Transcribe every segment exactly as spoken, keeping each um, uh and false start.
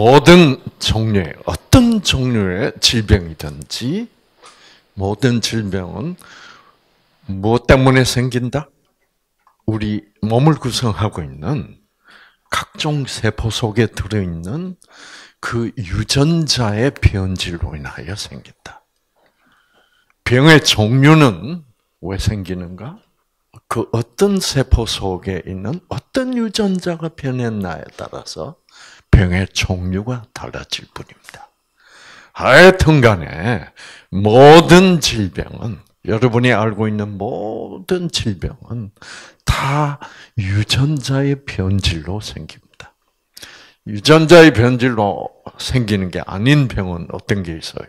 모든 종류의 어떤 종류의 질병이든지 모든 질병은 무엇 때문에 생긴다? 우리 몸을 구성하고 있는 각종 세포 속에 들어있는 그 유전자의 변질로 인하여 생긴다. 병의 종류는 왜 생기는가? 그 어떤 세포 속에 있는 어떤 유전자가 변했나에 따라서 병의 종류가 달라질 뿐입니다. 하여튼 간에 모든 질병은, 여러분이 알고 있는 모든 질병은 다 유전자의 변질로 생깁니다. 유전자의 변질로 생기는 게 아닌 병은 어떤 게 있어요?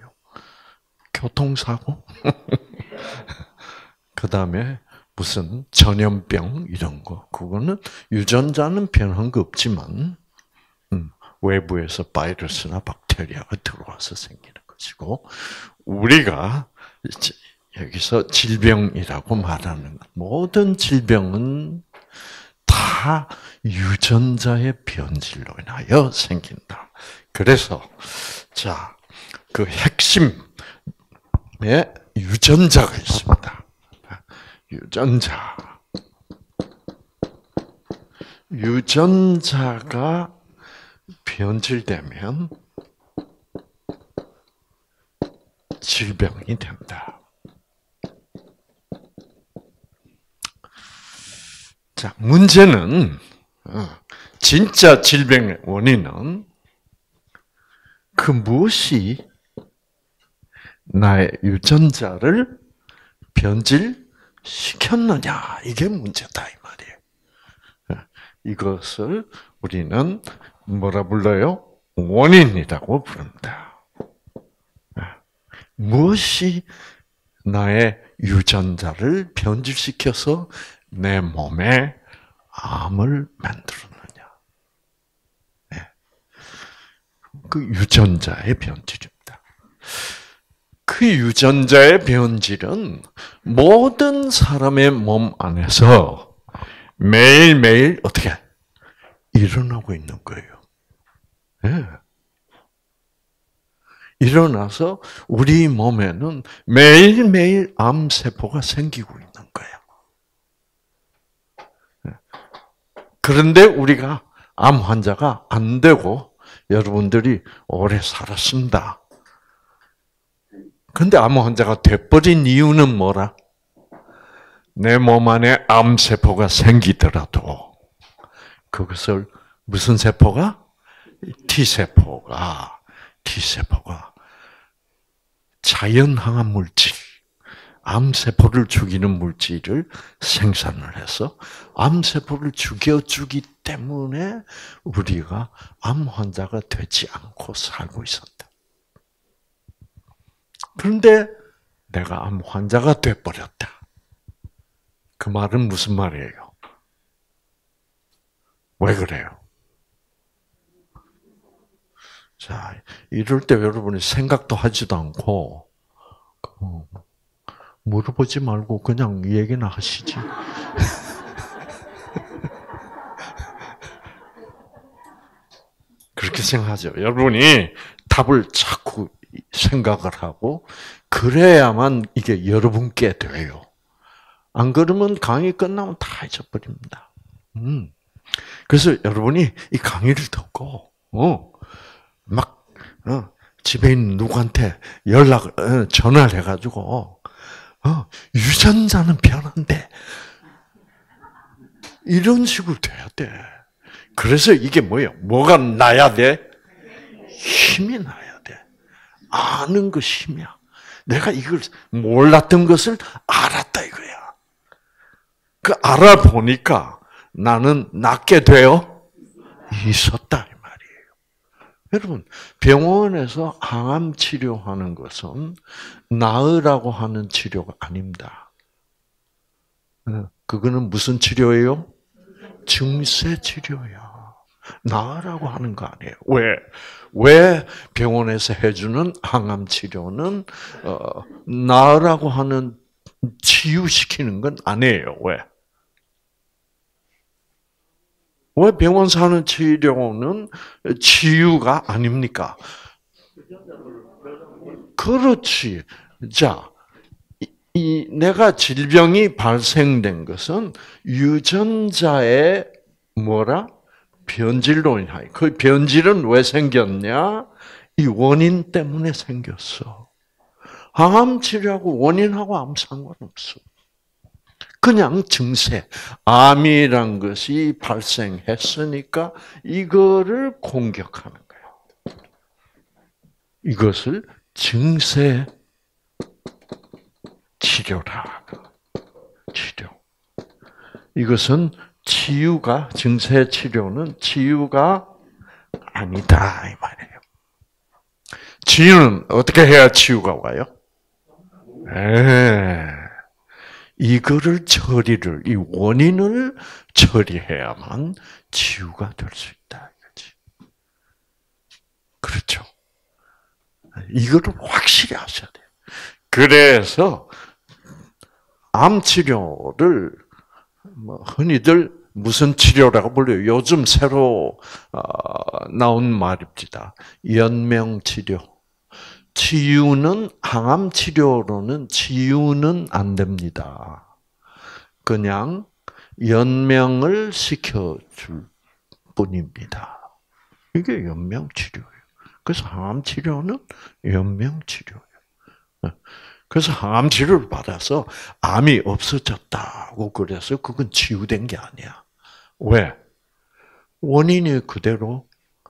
교통사고? 그 다음에 무슨 전염병 이런 거. 그거는 유전자는 변한 거 없지만 음, 외부에서 바이러스나 박테리아가 들어와서 생기는 것이고, 우리가 여기서 질병이라고 말하는 모든 질병은 다 유전자의 변질로 인하여 생긴다. 그래서 자, 그 핵심에 유전자가 있습니다. 유전자. 유전자가 변질되면 질병이 된다. 자, 문제는 진짜 질병의 원인은 그 무엇이 나의 유전자를 변질시켰느냐, 이게 문제다 이 말이에요. 이것을 우리는 뭐라 불러요? 원인이라고 부릅니다. 무엇이 나의 유전자를 변질시켜서 내 몸에 암을 만들었느냐? 그 유전자의 변질입니다. 그 유전자의 변질은 모든 사람의 몸 안에서 매일매일 어떻게 일어나고 있는 거예요. 네. 일어나서 우리 몸에는 매일매일 암세포가 생기고 있는 거예요. 네. 그런데 우리가 암 환자가 안 되고 여러분들이 오래 살았습니다. 근데 암 환자가 돼버린 이유는 뭐라? 내 몸 안에 암세포가 생기더라도 그것을 무슨 세포가? T세포가 T세포가 자연항암 물질, 암세포를 죽이는 물질을 생산을 해서 암세포를 죽여주기 때문에 우리가 암 환자가 되지 않고 살고 있었다. 그런데 내가 암 환자가 돼버렸다. 그 말은 무슨 말이에요? 왜 그래요? 자, 이럴 때 여러분이 생각도 하지도 않고, 어, 물어보지 말고 그냥 얘기나 하시지. 그렇게 생각하죠. 여러분이 답을 자꾸 생각을 하고, 그래야만 이게 여러분께 돼요. 안 그러면 강의 끝나면 다 잊어버립니다. 음. 그래서 여러분이 이 강의를 듣고, 어, 막, 어, 집에 있는 누구한테 연락을, 어, 전화를 해가지고, 어, 유전자는 변한데, 이런 식으로 돼야 돼. 그래서 이게 뭐예요? 뭐가 나야 돼? 힘이 나야 돼. 아는 것이 힘이야. 내가 이걸 몰랐던 것을 알았다 이거야. 그 알아보니까 나는 낫게 되어 있었다 이 말이에요. 여러분, 병원에서 항암 치료하는 것은 나으라고 하는 치료가 아닙니다. 그거는 무슨 치료예요? 증세 치료야. 나으라고 하는 거 아니에요. 왜? 왜 병원에서 해주는 항암 치료는 어, 나으라고 하는 치유시키는 건 아니에요. 왜? 왜 병원 사는 치료는 치유가 아닙니까? 그렇지. 자, 이, 이 내가 질병이 발생된 것은 유전자의 뭐라? 변질로 인하여. 그 변질은 왜 생겼냐? 이 원인 때문에 생겼어. 항암 치료하고 원인하고 아무 상관없어. 그냥 증세, 암이란 것이 발생했으니까 이거를 공격하는 거야. 이것을 증세 치료라. 치료. 이것은 치유가, 증세 치료는 치유가 아니다 이 말이에요. 치유는 어떻게 해야 치유가 와요? 에 이거를 처리를, 이 원인을 처리해야만 치유가 될 수 있다 이거지. 그렇죠. 이거를 확실히 하셔야 돼요. 그래서 암 치료를 뭐 흔히들 무슨 치료라고 불러요? 요즘 새로 나온 말입니다. 연명 치료. 치유는 항암 치료로는 치유는 안 됩니다. 그냥 연명을 시켜줄 뿐입니다. 이게 연명 치료예요. 그래서 항암 치료는 연명 치료예요. 그래서 항암 치료를 받아서 암이 없어졌다고 그래서 그건 치유된 게 아니야. 왜? 원인이 그대로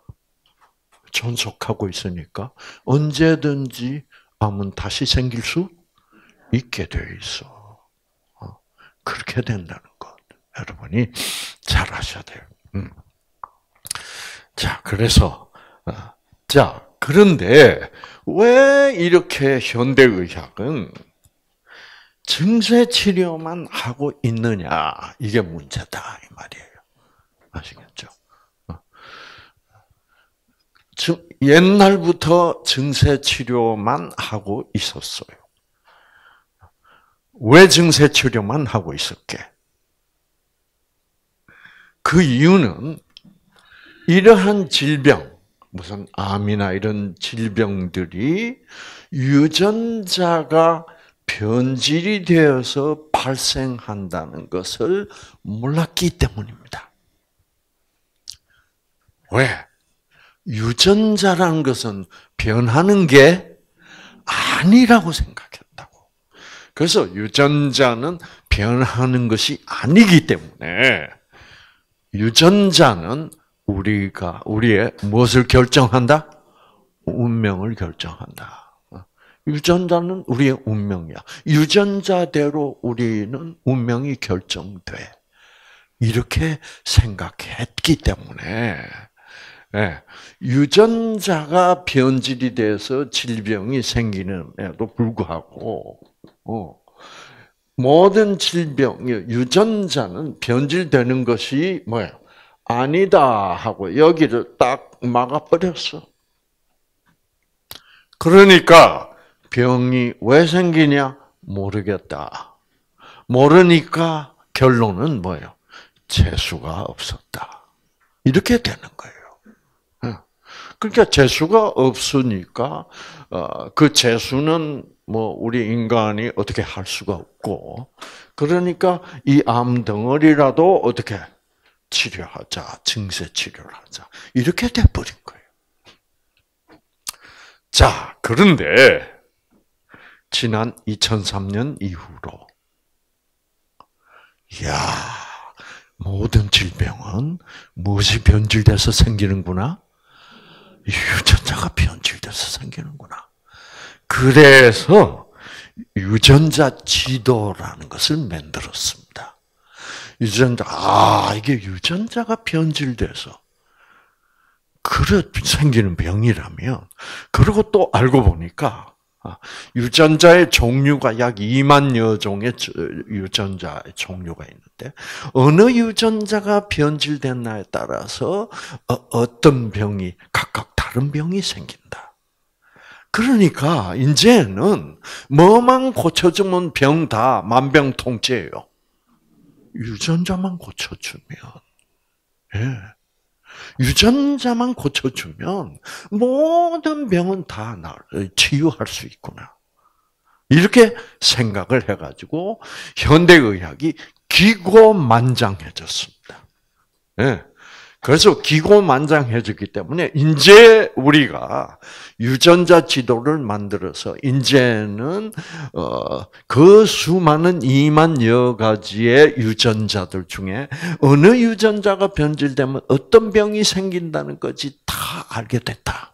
존속하고 있으니까 언제든지 암은 다시 생길 수 있게 돼 있어. 그렇게 된다는 것 여러분이 잘 아셔야 돼요. 음. 자, 그래서 자 그런데 왜 이렇게 현대의학은 증세 치료만 하고 있느냐 이게 문제다 이 말이에요. 아시겠죠? 옛날부터 증세 치료만 하고 있었어요. 왜 증세 치료만 하고 있었게? 그 이유는 이러한 질병, 무슨 암이나 이런 질병들이 유전자가 변질이 되어서 발생한다는 것을 몰랐기 때문입니다. 왜? 유전자라는 것은 변하는 게 아니라고 생각했다고. 그래서 유전자는 변하는 것이 아니기 때문에 유전자는 우리가 우리의 무엇을 결정한다? 운명을 결정한다. 유전자는 우리의 운명이야. 유전자대로 우리는 운명이 결정돼. 이렇게 생각했기 때문에 네. 유전자가 변질이 돼서 질병이 생기는에도 불구하고 어, 모든 질병, 유전자는 변질되는 것이 뭐예요? 아니다 하고 여기를 딱 막아버렸어. 그러니까 병이 왜 생기냐? 모르겠다. 모르니까 결론은 뭐예요? 재수가 없었다. 이렇게 되는 거예요. 그러니까 재수가 없으니까 그 재수는 뭐 우리 인간이 어떻게 할 수가 없고 그러니까 이 암 덩어리라도 어떻게 치료하자, 증세 치료를 하자 이렇게 돼버린 거예요. 자, 그런데 지난 이천삼 년 이후로 야 모든 질병은 무엇이 변질돼서 생기는구나? 유전자가 변질돼서 생기는구나. 그래서 유전자 지도라는 것을 만들었습니다. 유전자, 아, 이게 유전자가 변질돼서 그래 생기는 병이라면, 그리고 또 알고 보니까 유전자의 종류가 약 이만여 종의 유전자의 종류가 있는데 어느 유전자가 변질됐나에 따라서 어떤 병이 각각 다른 병이 생긴다. 그러니까 이제는 뭐만 고쳐주면 병 다 만병통치예요. 유전자만 고쳐주면 예. 유전자만 고쳐주면 모든 병은 다 치유할 수 있구나. 이렇게 생각을 해가지고 현대의학이 기고만장해졌습니다. 예. 그래서 기고만장해졌기 때문에 이제 우리가 유전자 지도를 만들어서 이제는 어, 그 수많은 이만여 가지의 유전자들 중에 어느 유전자가 변질되면 어떤 병이 생긴다는 것이 다 알게 됐다.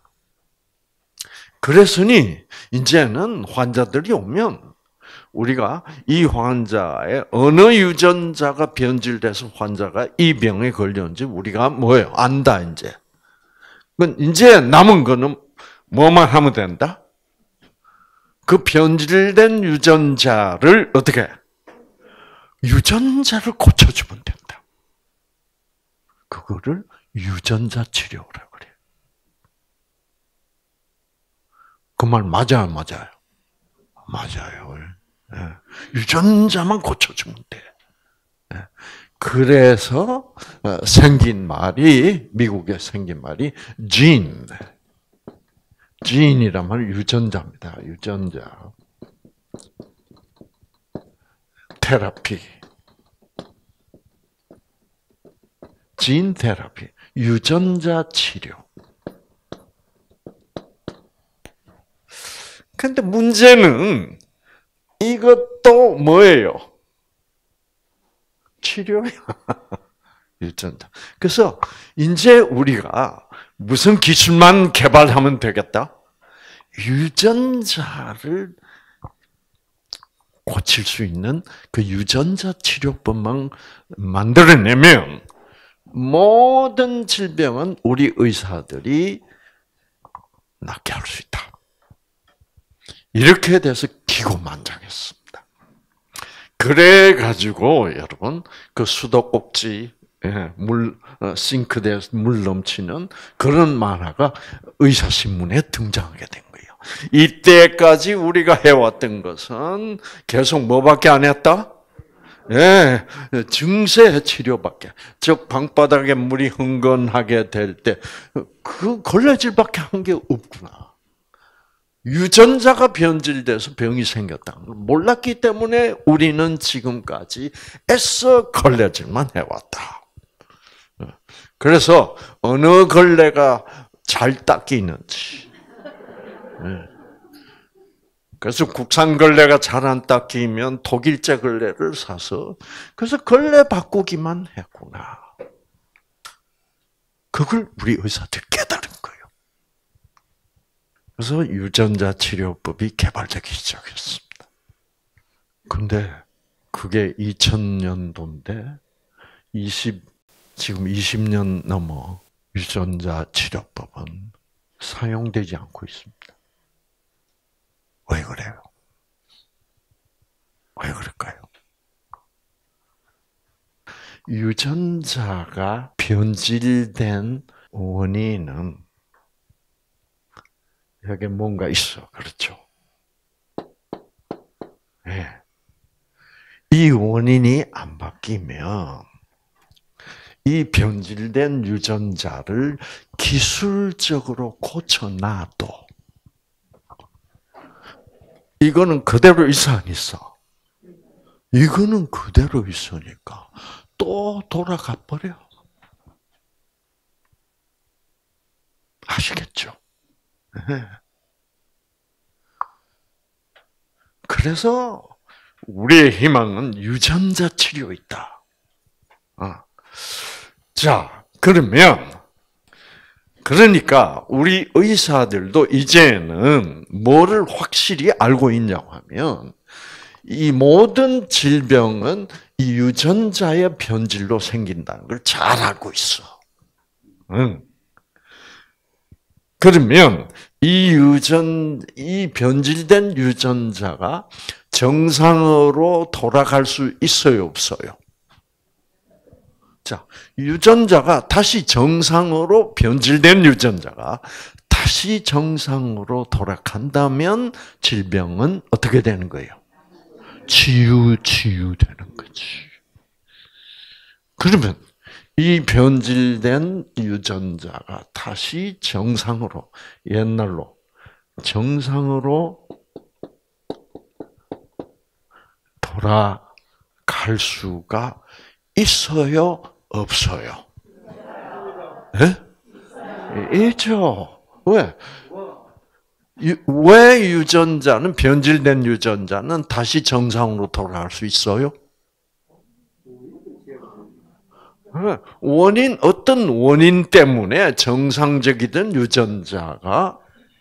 그랬으니 이제는 환자들이 오면 우리가 이 환자의 어느 유전자가 변질돼서 환자가 이 병에 걸렸는지 우리가 뭐예요? 안다, 이제. 이제 남은 거는 뭐만 하면 된다? 그 변질된 유전자를 어떻게? 유전자를 고쳐주면 된다. 그거를 유전자 치료라고 그래요. 그 말 맞아요, 맞아요? 맞아요. 유전자만 고쳐주면 돼. 그래서 생긴 말이, 미국에 생긴 말이 진. 진이란 말은 유전자입니다. 유전자. 테라피. 진 테라피. 유전자 치료. 근데 문제는 이것도 뭐예요? 치료야. 유전자. 그래서 이제 우리가 무슨 기술만 개발하면 되겠다? 유전자를 고칠 수 있는 그 유전자 치료법만 만들어내면 모든 질병은 우리 의사들이 낫게 할 수 있다. 이렇게 돼서 기고만장했습니다. 그래 가지고 여러분 그 수도꼭지 물 싱크대에서 물 넘치는 그런 만화가 의사신문에 등장하게 된 거예요. 이때까지 우리가 해왔던 것은 계속 뭐밖에 안 했다? 예, 증세 치료밖에. 즉 방바닥에 물이 흥건하게 될 때 그 걸레질밖에 한 게 없구나. 유전자가 변질돼서 병이 생겼다는 걸 몰랐기 때문에 우리는 지금까지 애써 걸레질만 해왔다. 그래서 어느 걸레가 잘 닦이는지. 그래서 국산 걸레가 잘 안 닦이면 독일제 걸레를 사서 그래서 걸레 바꾸기만 했구나. 그걸 우리 의사들이 깨달은 거예요. 그래서 유전자 치료법이 개발되기 시작했습니다. 근데 그게 이천 년도인데 이십 지금 이십 년 넘어 유전자 치료법은 사용되지 않고 있습니다. 왜 그래요? 왜 그럴까요? 유전자가 변질된 원인은 여기 뭔가 있어. 그렇죠? 네. 이 원인이 안 바뀌면 이 변질된 유전자를 기술적으로 고쳐놔도 이거는 그대로 있어 안 있어? 이거는 그대로 있으니까 또 돌아가 버려. 아시겠죠? 네. 그래서 우리의 희망은 유전자 치료에 있다. 아. 자, 그러면 그러니까 우리 의사들도 이제는 뭐를 확실히 알고 있냐고 하면 이 모든 질병은 이 유전자의 변질로 생긴다는 걸 잘 알고 있어. 응. 그러면 이 유전, 이 변질된 유전자가 정상으로 돌아갈 수 있어요, 없어요? 자, 유전자가 다시 정상으로 변질된 유전자가 다시 정상으로 돌아간다면 질병은 어떻게 되는 거예요? 치유, 치유되는 거지. 그러면 이 변질된 유전자가 다시 정상으로, 옛날로 정상으로 돌아갈 수가 있어요? 없어요? 네? 있죠. 왜? 왜 유전자는, 변질된 유전자는 다시 정상으로 돌아갈 수 있어요? 원인, 어떤 원인 때문에 정상적이던 유전자가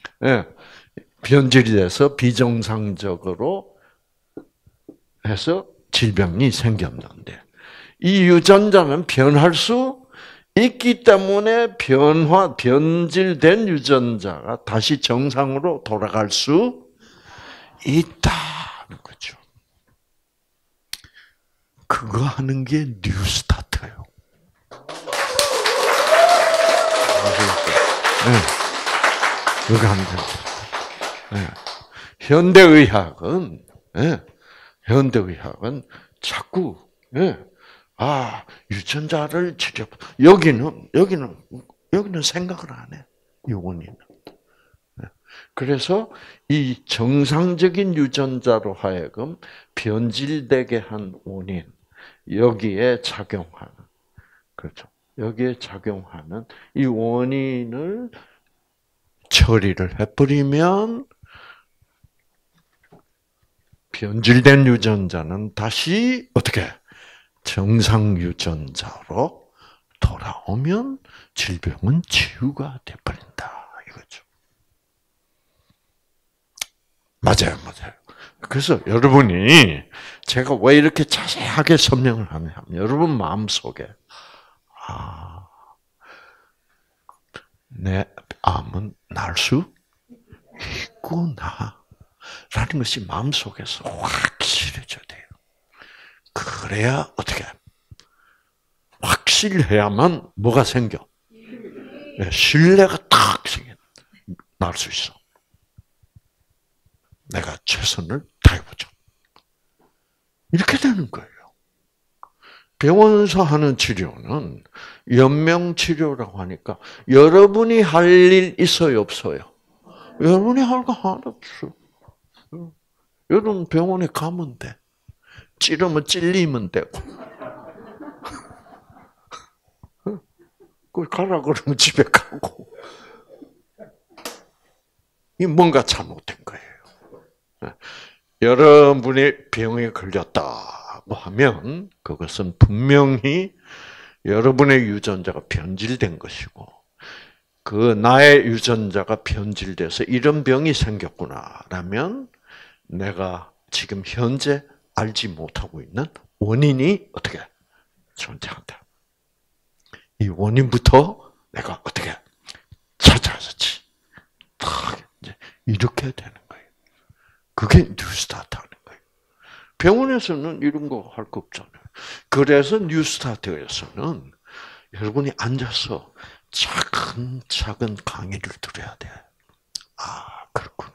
변질이 돼서 비정상적으로 해서 질병이 생겼는데, 이 유전자는 변할 수 있기 때문에 변화, 변질된 유전자가 다시 정상으로 돌아갈 수 있다는 거죠. 그거 하는 게 뉴스타트예요. 네. 그거 하는 거예요. 네. 현대의학은, 네. 현대의학은 자꾸, 네. 아, 유전자를 치료, 여기는, 여기는, 여기는 생각을 안 해. 이 원인은. 그래서 이 정상적인 유전자로 하여금 변질되게 한 원인, 여기에 작용하는, 그렇죠. 여기에 작용하는 이 원인을 처리를 해버리면 변질된 유전자는 다시 어떻게 정상 유전자로 돌아오면 질병은 치유가 돼버린다 이거죠. 맞아요, 맞아요. 그래서 여러분이 제가 왜 이렇게 자세하게 설명을 하냐면 여러분 마음속에 아, 내 암은 날 수 있구나 라는 것이 마음속에서 확실해져야 돼요. 그래야 어떻게 확실해야만 뭐가 생겨? 신뢰가 탁 생겨. 날 수 있어. 내가 최선을 다해보자. 이렇게 되는 거예요. 병원에서 하는 치료는 연명치료라고 하니까 여러분이 할 일 있어요, 없어요? 여러분이 할 거 하나도 없어. 여러분 병원에 가면 돼. 찌르면 찔리면 되고. 그 가라 그러면 집에 가고. 이 뭔가 잘못된 거예요. 여러분이 병에 걸렸다고 하면 그것은 분명히 여러분의 유전자가 변질된 것이고 그 나의 유전자가 변질돼서 이런 병이 생겼구나라면 내가 지금 현재 알지 못하고 있는 원인이 어떻게 존재한다. 이 원인부터 내가 어떻게 찾아야지. 이제 이렇게 되는 거예요. 그게 뉴스타트 하는 거예요. 병원에서는 이런 거 할 거 없잖아요. 그래서 뉴스타트에서는 여러분이 앉아서 차근차근 강의를 들어야 돼. 아, 그렇구나.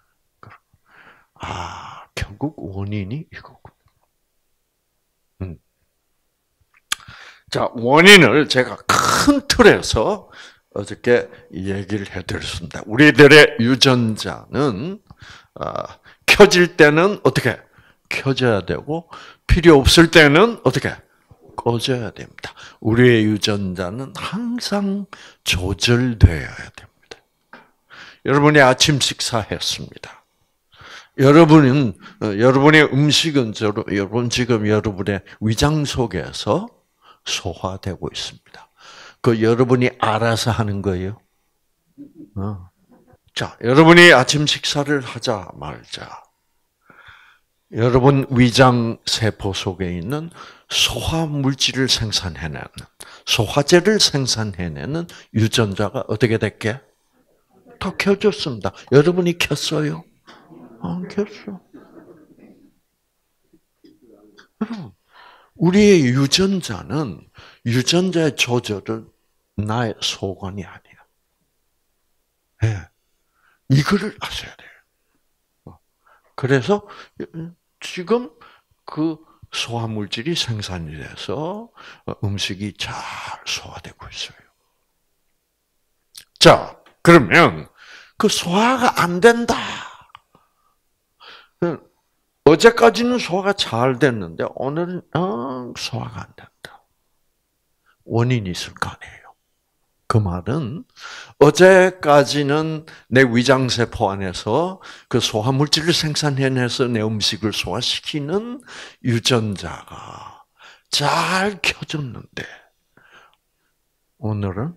아, 결국 원인이 이거구나. 음. 자, 원인을 제가 큰 틀에서 어저께 얘기를 해드렸습니다. 우리들의 유전자는 어, 켜질 때는 어떻게 켜져야 되고 필요 없을 때는 어떻게 꺼져야 됩니다. 우리의 유전자는 항상 조절되어야 됩니다. 여러분이 아침 식사했습니다. 여러분은 여러분의 음식은 여러분 지금 여러분의 위장 속에서 소화되고 있습니다. 그 여러분이 알아서 하는 거예요. 어. 자, 여러분이 아침 식사를 하자 말자. 여러분 위장 세포 속에 있는 소화 물질을 생산해내는, 소화제를 생산해내는 유전자가 어떻게 됐게? 다 켜졌습니다. 여러분이 켰어요? 안 켰어. 우리의 유전자는 유전자의 조절은 나의 소관이 아니야. 네. 이거를 아셔야 돼요. 그래서 지금 그 소화 물질이 생산이 돼서 음식이 잘 소화되고 있어요. 자, 그러면 그 소화가 안 된다. 어제까지는 소화가 잘 됐는데 오늘은 어, 소화가 안 된다. 원인이 있을 거 아니에요. 그 말은 어제까지는 내 위장세포 안에서 그 소화물질을 생산해내서 내 음식을 소화시키는 유전자가 잘 켜졌는데 오늘은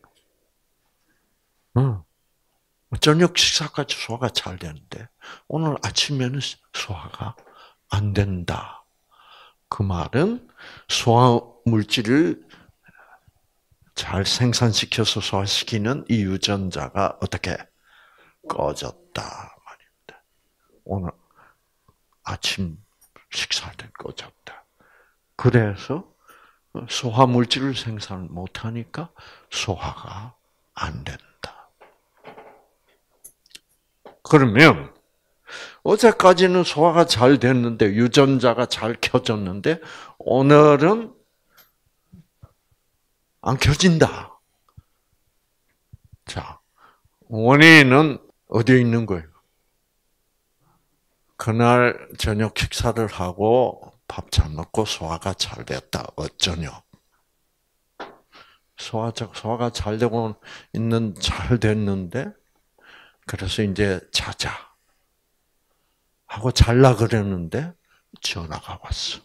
어, 저녁 식사까지 소화가 잘 되는데 오늘 아침에는 소화가 안 된다. 그 말은 소화물질을 잘 생산시켜서 소화시키는 이 유전자가 어떻게 꺼졌다 말입니다. 오늘 아침 식사할 때 꺼졌다. 그래서 소화물질을 생산 못하니까 소화가 안 된다. 그러면 어제까지는 소화가 잘 됐는데 유전자가 잘 켜졌는데 오늘은 안 켜진다. 자, 원인은 어디에 있는 거예요? 그날 저녁 식사를 하고 밥 잘 먹고 소화가 잘 됐다. 어쩌냐? 소화, 소화가 잘 되고 있는, 잘 됐는데, 그래서 이제 자자. 하고 잘라 그랬는데, 전화가 왔어.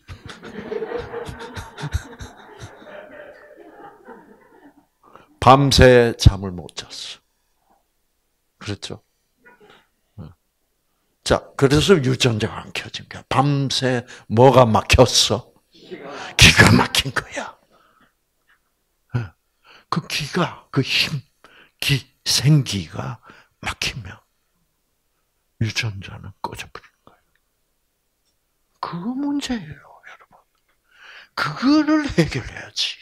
밤새 잠을 못 잤어. 그렇죠? 자, 그래서 유전자가 안 켜진 거야. 밤새 뭐가 막혔어? 기가 막힌 거야. 그 기가, 그 힘, 기, 생기가 막히면 유전자는 꺼져버리는 거예요. 그거 문제예요, 여러분. 그거를 해결해야지.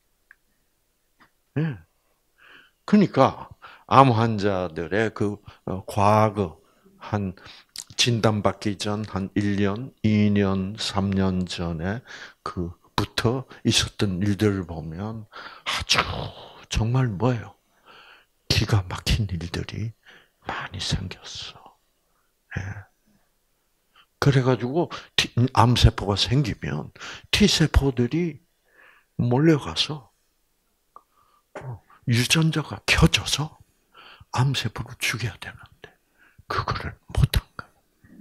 네. 그러니까 암 환자들의 그 과거 한 진단받기 전 한 일 년, 이 년, 삼 년 전에 그부터 있었던 일들을 보면 아주 정말 뭐예요? 기가 막힌 일들이 많이 생겼어. 네. 그래가지고 암세포가 생기면 T세포들이 몰려가서 유전자가 켜져서 암세포를 죽여야 되는데 그거를 못한 거예요.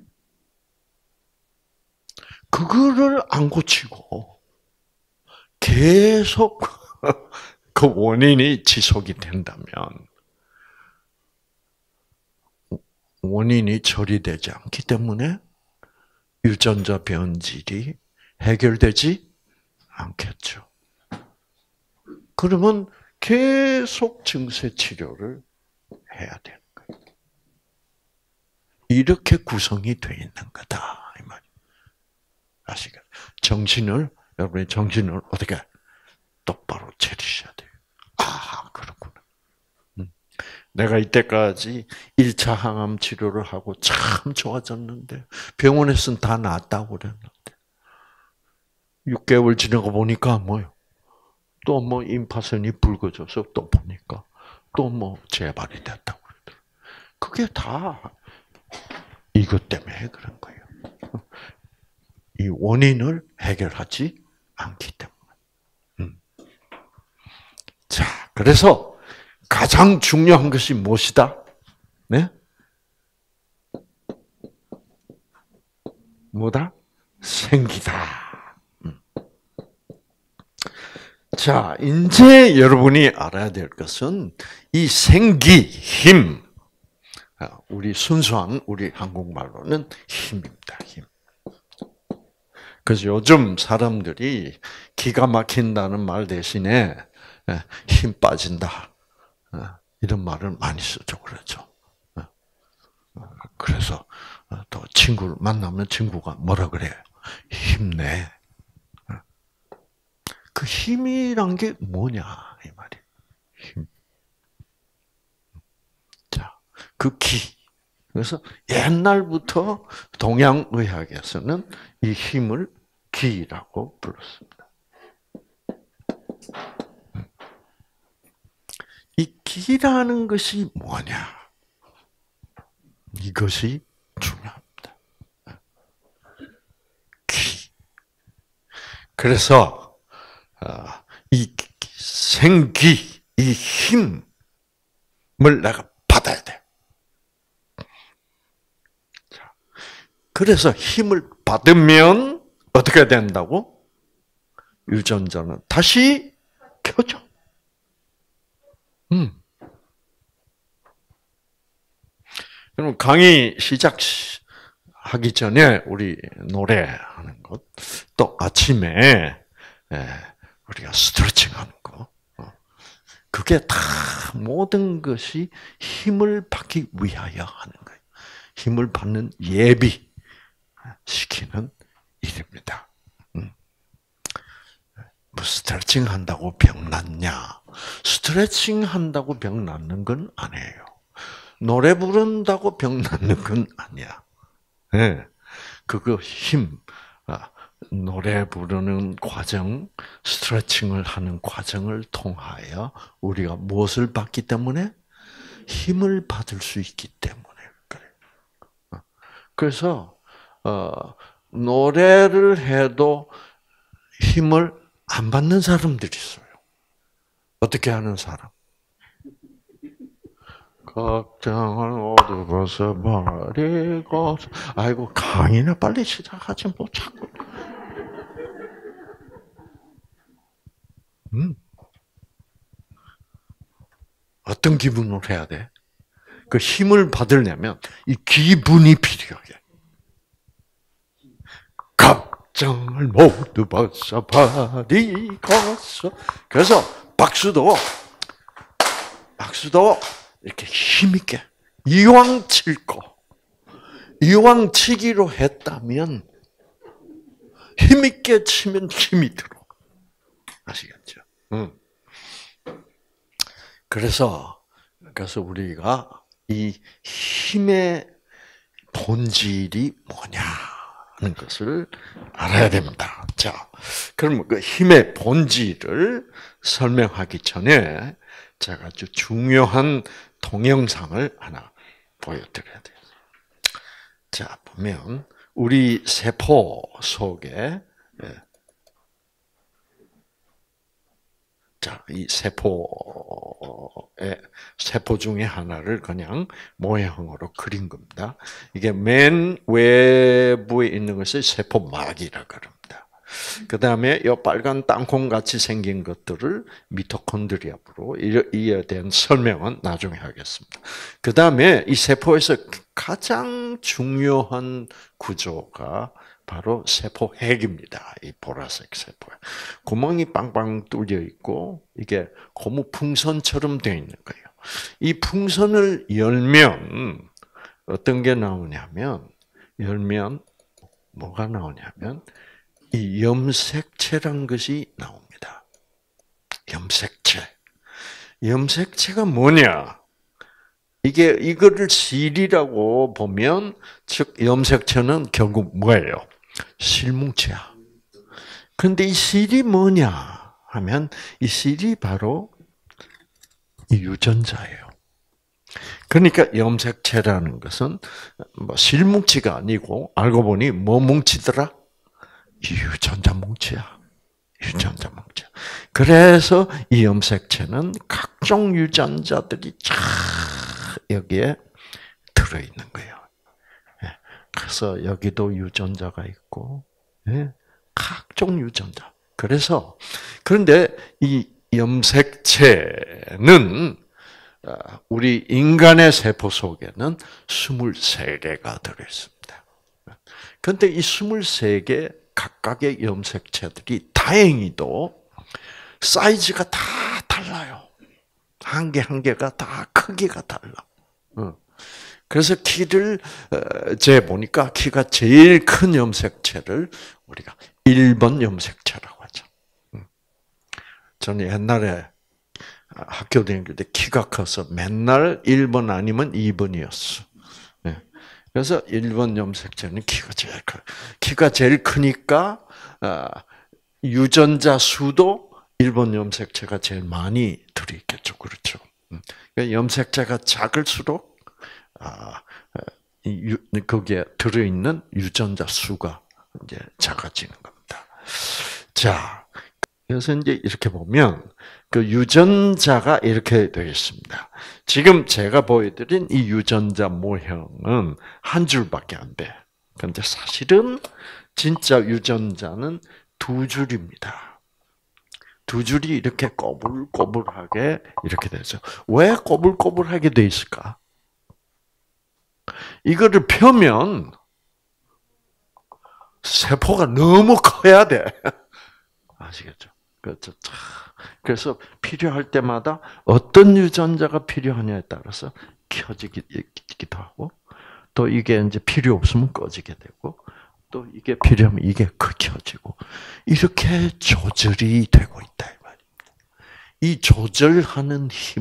그거를 안 고치고 계속 그 원인이 지속이 된다면 원인이 처리되지 않기 때문에 유전자 변질이 해결되지 않겠죠. 그러면 계속 증세 치료를 해야 되는 거예요. 이렇게 구성이 되어 있는 거다 이 말이에요. 아시겠죠? 정신을 여러분의 정신을 어떻게 똑바로 차리셔야 돼요. 아 그렇구나. 내가 이때까지 일 차 항암 치료를 하고 참 좋아졌는데 병원에서는 다 나았다고 그랬는데 육 개월 지나고 보니까 뭐요? 또 뭐 임파선이 붉어져서 또 보니까 또 뭐 재발이 됐다고 그러더라고요. 그게 다 이것 때문에 그런 거예요. 이 원인을 해결하지 않기 때문에. 음. 자, 그래서 가장 중요한 것이 무엇이다? 네? 뭐다? 생기다. 음. 자, 이제 여러분이 알아야 될 것은 이 생기, 힘. 우리 순수한 우리 한국말로는 힘입니다. 힘. 그래서 요즘 사람들이 기가 막힌다는 말 대신에 힘 빠진다. 이런 말을 많이 쓰죠. 그렇죠. 그래서 또 친구를 만나면 친구가 뭐라 그래요? 힘내. 그 힘이란 게 뭐냐 이 말이에요. 힘. 자, 그 기. 그래서 옛날부터 동양의학에서는 이 힘을 기라고 불렀습니다. 이 기라는 것이 뭐냐? 이것이 중요합니다. 기. 그래서 이 생기, 이 힘을 내가 받아야 돼. 그래서 힘을 받으면 어떻게 된다고? 유전자는 다시 켜져. 음. 그럼 강의 시작하기 전에 우리 노래하는 것, 또 아침에 우리가 스트레칭하는 거, 그게 다 모든 것이 힘을 받기 위하여 하는 거예요. 힘을 받는 예비 시키는 일입니다. 음. 뭐 스트레칭 한다고 병 낫냐? 스트레칭 한다고 병 낫는 건 아니에요. 노래 부른다고 병 낫는 건 아니야. 네. 그거 힘, 노래 부르는 과정, 스트레칭을 하는 과정을 통하여 우리가 무엇을 받기 때문에? 힘을 받을 수 있기 때문에 그래요. 그래서 어, 노래를 해도 힘을 안 받는 사람들이 있어요. 어떻게 하는 사람? 걱정을 모두 벗어버리고, 아이고, 강의나 빨리 시작하지, 뭐, 자꾸. 음. 어떤 기분으로 해야 돼? 그 힘을 받으려면 이 기분이 필요해. 걱정을 모두 벗어버리고서. 그래서 박수도, 박수도 이렇게 힘있게, 이왕 칠 거, 이왕 치기로 했다면 힘있게 치면 힘이 들어. 아시겠죠? 응. 그래서, 그래서 우리가 이 힘의 본질이 뭐냐는 것을 알아야 됩니다. 자, 그럼 그 힘의 본질을 설명하기 전에 제가 아주 중요한 동영상을 하나 보여드려야 돼요. 자, 보면 우리 세포 속에, 자, 이 세포의 세포 중에 하나를 그냥 모형으로 그린 겁니다. 이게 맨 외부에 있는 것을 세포막이라 그럽니다. 그 다음에 이 빨간 땅콩 같이 생긴 것들을 미토콘드리아로, 이에 대한 설명은 나중에 하겠습니다. 그 다음에 이 세포에서 가장 중요한 구조가 바로 세포핵입니다. 이 보라색 세포. 구멍이 빵빵 뚫려 있고 이게 고무 풍선처럼 되어 있는 거예요. 이 풍선을 열면 어떤 게 나오냐면, 열면 뭐가 나오냐면 이 염색체란 것이 나옵니다. 염색체. 염색체가 뭐냐? 이게 이거를 실이라고 보면, 즉 염색체는 결국 뭐예요? 실뭉치야. 그런데 이 실이 뭐냐 하면, 이 실이 바로 이 유전자예요. 그러니까 염색체라는 것은 뭐 실뭉치가 아니고, 알고 보니 뭐 뭉치더라? 유전자 뭉치야. 유전자 뭉치. 그래서 이 염색체는 각종 유전자들이 쫙 여기에 들어있는 거예요. 그래서 여기도 유전자가 있고, 각종 유전자. 그래서, 그런데 이 염색체는 우리 인간의 세포 속에는 스물세 개가 들어있습니다. 그런데 이 스물세 개 각각의 염색체들이 다행히도 사이즈가 다 달라요. 한 개 한 개가 다 크기가 달라. 그래서 키를 재 보니까 키가 제일 큰 염색체를 우리가 일 번 염색체라고 하죠. 저는 옛날에 학교 다닐 때 키가 커서 맨날 일 번 아니면 이 번이었어. 그래서 일 번 염색체는 키가 제일 커. 키가 제일 크니까 유전자 수도 일 번 염색체가 제일 많이 들어있겠죠. 그렇죠. 그러니까 염색체가 작을수록 거기에 들어있는 유전자 수가 이제 작아지는 겁니다. 자, 그래서 이제 이렇게 보면 그 유전자가 이렇게 되어 있습니다. 지금 제가 보여드린 이 유전자 모형은 한 줄밖에 안 돼. 그런데 사실은 진짜 유전자는 두 줄입니다. 두 줄이 이렇게 꼬불꼬불하게 이렇게 되죠. 왜 꼬불꼬불하게 돼 있을까? 이거를 펴면 세포가 너무 커야 돼. 아시겠죠? 그렇죠. 그래서 필요할 때마다 어떤 유전자가 필요하냐에 따라서 켜지기도 하고, 또 이게 이제 필요 없으면 꺼지게 되고, 또 이게 필요하면 이게 켜지고, 이렇게 조절이 되고 있다 이 말입니다. 이 조절하는 힘,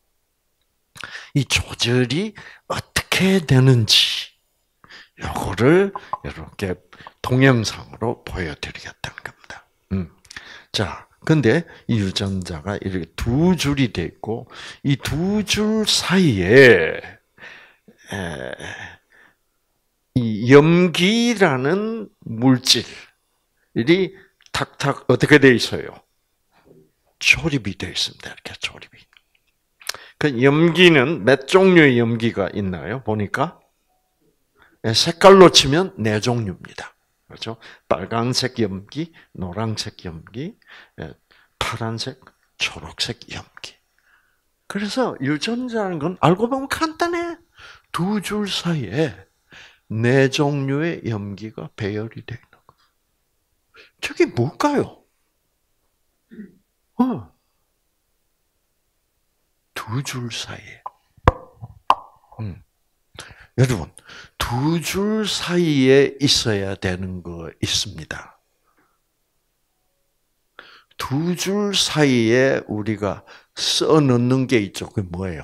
이 조절이 어떻게 되는지, 요거를 이렇게 동영상으로 보여드리겠다는 겁니다. 음. 자, 근데 이 유전자가 이렇게 두 줄이 돼 있고, 이 두 줄 사이에 에, 이 염기라는 물질이 탁탁 어떻게 돼 있어요? 조립이 돼 있습니다. 이렇게 조립이. 그 염기는 몇 종류의 염기가 있나요? 보니까 색깔로 치면 네 종류입니다. 그렇죠? 빨간색 염기, 노란색 염기, 파란색, 초록색 염기. 그래서 유전자라는 건 알고 보면 간단해. 두 줄 사이에 네 종류의 염기가 배열이 되어 있는 거예요. 저게 뭘까요? 어. 두 줄 사이에. 음. 여러분, 두 줄 사이에 있어야 되는 거 있습니다. 두 줄 사이에 우리가 써 넣는 게 있죠. 그게 뭐예요?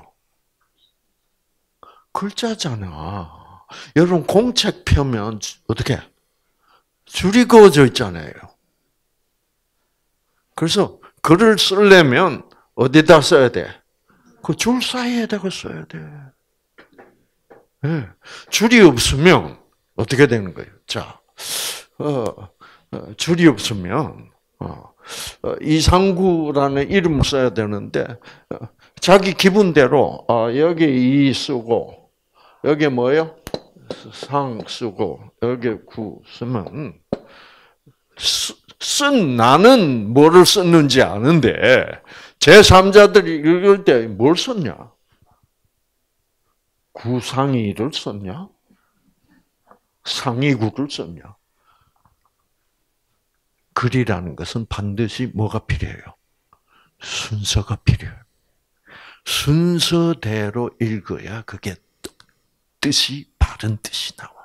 글자잖아. 여러분, 공책 펴면 어떻게? 줄이 그어져 있잖아요. 그래서 글을 쓰려면 어디다 써야 돼? 그 줄 사이에다가 써야 돼. 네. 줄이 없으면 어떻게 되는 거예요? 자, 어, 어, 줄이 없으면 어, 어, 이상구라는 이름을 써야 되는데 어, 자기 기분대로 어, 여기 이 쓰고 여기 뭐예요? 상 쓰고 여기 구 쓰면 쓰, 쓴 나는 뭐를 썼는지 아는데 제삼자들이 읽을 때 뭘 썼냐? 구상이를 썼냐? 상이구를 썼냐? 글이라는 것은 반드시 뭐가 필요해요? 순서가 필요해요. 순서대로 읽어야 그게 뜻이 바른 뜻이 나와.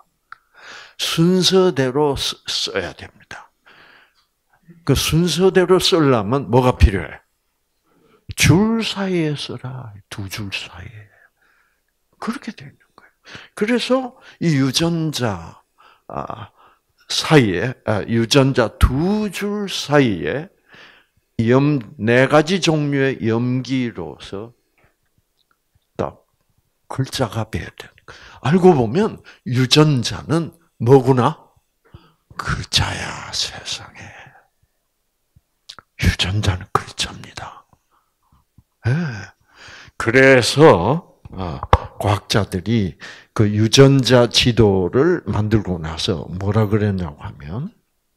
순서대로 써야 됩니다. 그 순서대로 쓰려면 뭐가 필요해? 줄 사이에 써라. 두 줄 사이에. 그렇게 되는 거예요. 그래서 이 유전자 사이에, 유전자 두 줄 사이에 염, 네 가지 종류의 염기로서 딱 글자가 배어야 되는 거예요. 알고 보면 유전자는 뭐구나? 글자야, 세상에. 유전자는 글자입니다. 네. 그래서 과학자들이 그 유전자 지도를 만들고 나서 뭐라 그랬냐고 하면,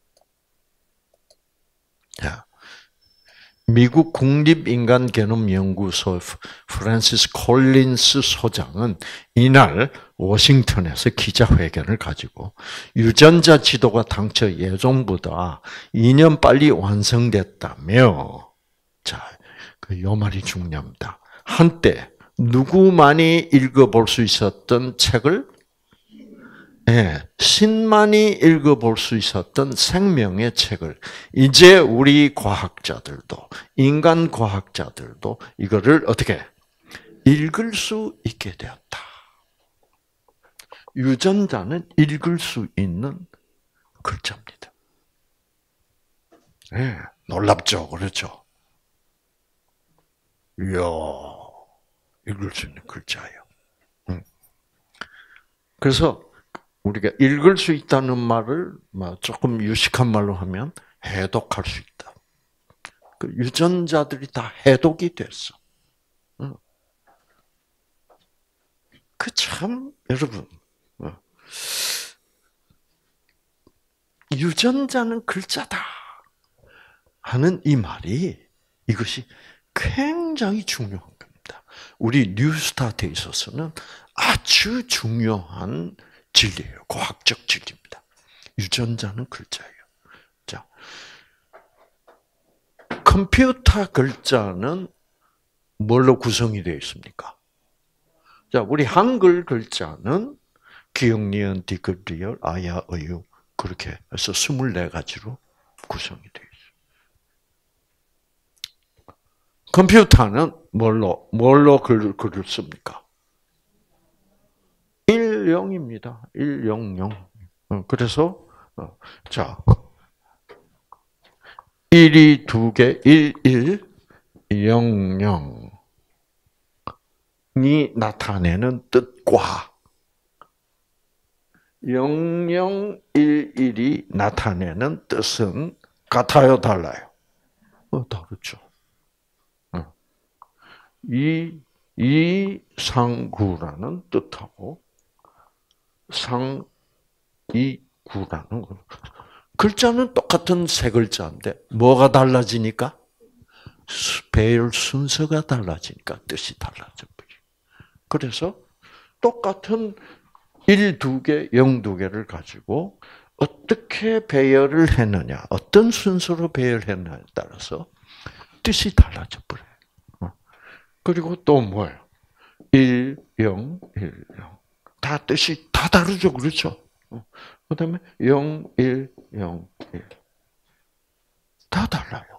미국 국립인간개념연구소 프랜시스 콜린스 소장은 이날 워싱턴에서 기자회견을 가지고 유전자 지도가 당초 예정보다 이 년 빨리 완성됐다며, 자, 요 말이 중요합니다. 한때 누구만이 읽어볼 수 있었던 책을 예, 신만이 읽어볼 수 있었던 생명의 책을 이제 우리 과학자들도, 인간 과학자들도 이거를 어떻게 읽을 수 있게 되었다. 유전자는 읽을 수 있는 글자입니다. 네, 놀랍죠, 그렇죠? 이야, 읽을 수 있는 글자예요. 그래서 우리가 읽을 수 있다는 말을 조금 유식한 말로 하면 해독할 수 있다. 그 유전자들이 다 해독이 됐어. 그 참 여러분, 유전자는 글자다 하는 이 말이 이것이 굉장히 중요한 겁니다. 우리 뉴스타트에 있어서는 아주 중요한 진리예요. 과학적 진리입니다. 유전자는 글자예요. 자, 컴퓨터 글자는 뭘로 구성이 되어 있습니까? 자, 우리 한글 글자는 기역, 니은, 디귿, 리을, 아야, 어유 그렇게 해서 스물네 가지로 구성이 되어 있어요. 컴퓨터는 뭘로 뭘로 글을, 글을 씁니까? 일, 영입니다. 일, 영, 영. 그래서 자 일이 두 개, 일, 일, 영, 영이 나타내는 뜻과 영, 영, 일, 일이 나타내는 뜻은 같아요, 달라요? 어, 다르죠. 이, 이 상구라는 뜻하고 상이구라는 것. 글자는 똑같은 세 글자인데 뭐가 달라지니까? 배열 순서가 달라지니까 뜻이 달라져 버려. 그래서 똑같은 일 두 개, 영 두 개를 가지고 어떻게 배열을 했느냐, 어떤 순서로 배열했느냐에 따라서 뜻이 달라져 버려요. 그리고 또 뭐예요? 일, 영, 일, 영. 다 뜻이 다 다르죠, 그렇죠? 그 다음에 영, 일, 영, 일. 다 달라요.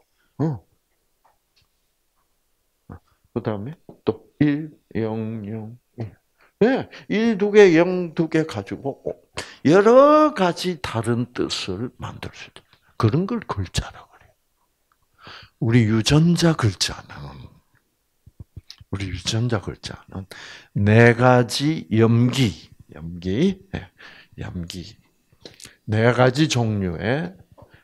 그 다음에 또 일, 영, 영, 일. 네, 일 두 개, 영 두 개 가지고 여러 가지 다른 뜻을 만들 수 있다. 그런 걸 글자라고 그래요. 우리 유전자 글자는 우리 유전자 글자는 네 가지 염기, 염기, 염기, 네 가지 종류의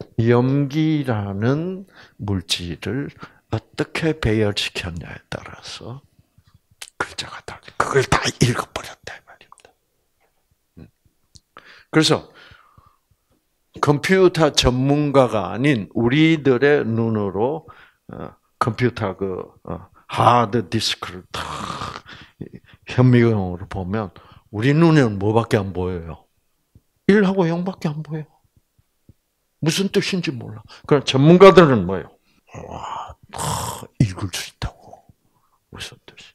염기라는 물질을 어떻게 배열시켰냐에 따라서 글자가 달라. 그걸 다 읽어버렸다 이 말입니다. 그래서 컴퓨터 전문가가 아닌 우리들의 눈으로 컴퓨터 그 하드 디스크를 다 현미경으로 보면 우리 눈에는 뭐밖에 안 보여요? 일하고 영밖에 안 보여. 무슨 뜻인지 몰라. 그럼 전문가들은 뭐예요? 와, 읽을 수 있다고. 무슨 뜻이?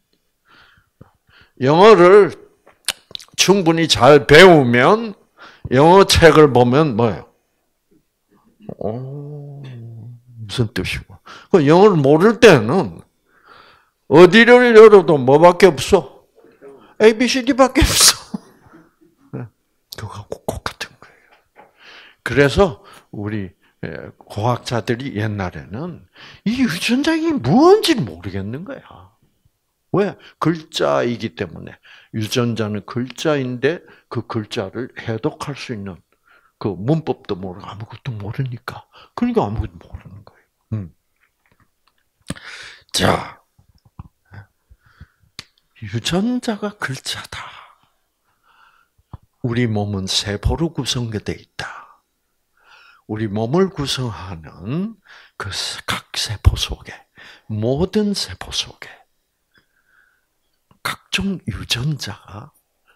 영어를 충분히 잘 배우면 영어 책을 보면 뭐예요? 오, 무슨 뜻이고? 그 영어를 모를 때는 어디를 열어도 뭐밖에 없어? A, B, C, D밖에 없어. 그거하고 똑같은 거예요. 그래서 우리 과학자들이 옛날에는 이 유전자가 뭔지 모르겠는 거야. 왜? 글자이기 때문에. 유전자는 글자인데 그 글자를 해독할 수 있는 그 문법도 모르고 아무것도 모르니까. 그러니까 아무것도 모르는 거예요. 음. 자, 유전자가 글자다. 우리 몸은 세포로 구성되어 있다. 우리 몸을 구성하는 그 각 세포 속에, 모든 세포 속에 각종 유전자가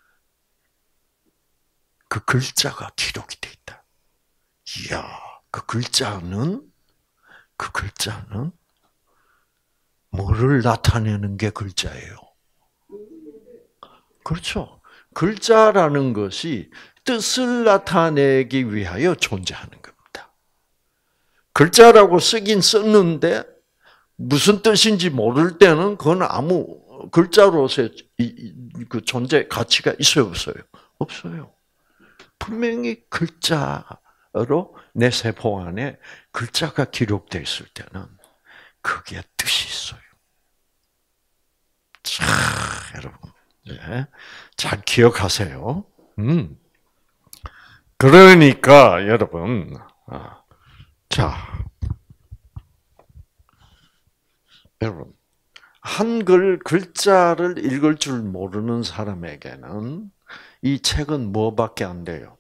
그 글자가 기록이 되어 있다. 이야, 그 글자는 그 글자는 뭐를 나타내는 게 글자예요? 그렇죠. 글자라는 것이 뜻을 나타내기 위하여 존재하는 겁니다. 글자라고 쓰긴 썼는데 무슨 뜻인지 모를 때는 그건 아무 글자로서의 그 존재 가치가 있어요, 없어요? 없어요. 분명히 글자로 내 세포 안에 글자가 기록되어 있을 때는 그게 뜻이 있어요. 자, 여러분, 네. 잘 기억하세요. 음. 그러니까 여러분, 아, 자, 여러분, 한글 글자를 읽을 줄 모르는 사람에게는 이 책은 뭐밖에 안 돼요?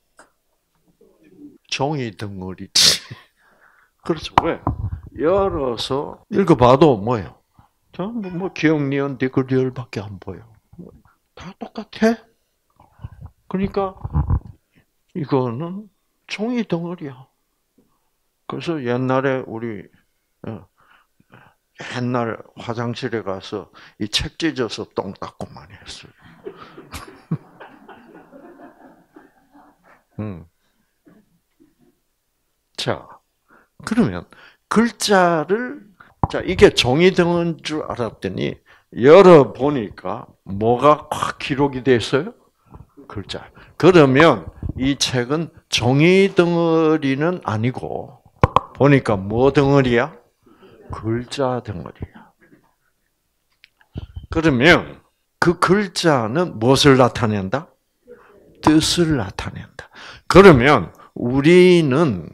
종이 덩어리지. 그렇죠. 왜? 열어서 읽어봐도 뭐예요? 전부 뭐 기억, 니은, 디귿, 리을밖에 안 보여. 다 똑같아. 그러니까 이거는 종이 덩어리야. 그래서 옛날에 우리 어, 옛날 화장실에 가서 이 책 찢어서 똥 닦고 많이 했어요. 음. 자, 그러면 글자를 자 이게 종이 덩어리인 줄 알았더니 열어 보니까 뭐가 확 기록이 됐어요? 글자. 그러면 이 책은 종이 덩어리는 아니고 보니까 뭐 덩어리야? 글자 덩어리야. 그러면 그 글자는 무엇을 나타낸다? 뜻을 나타낸다. 그러면 우리는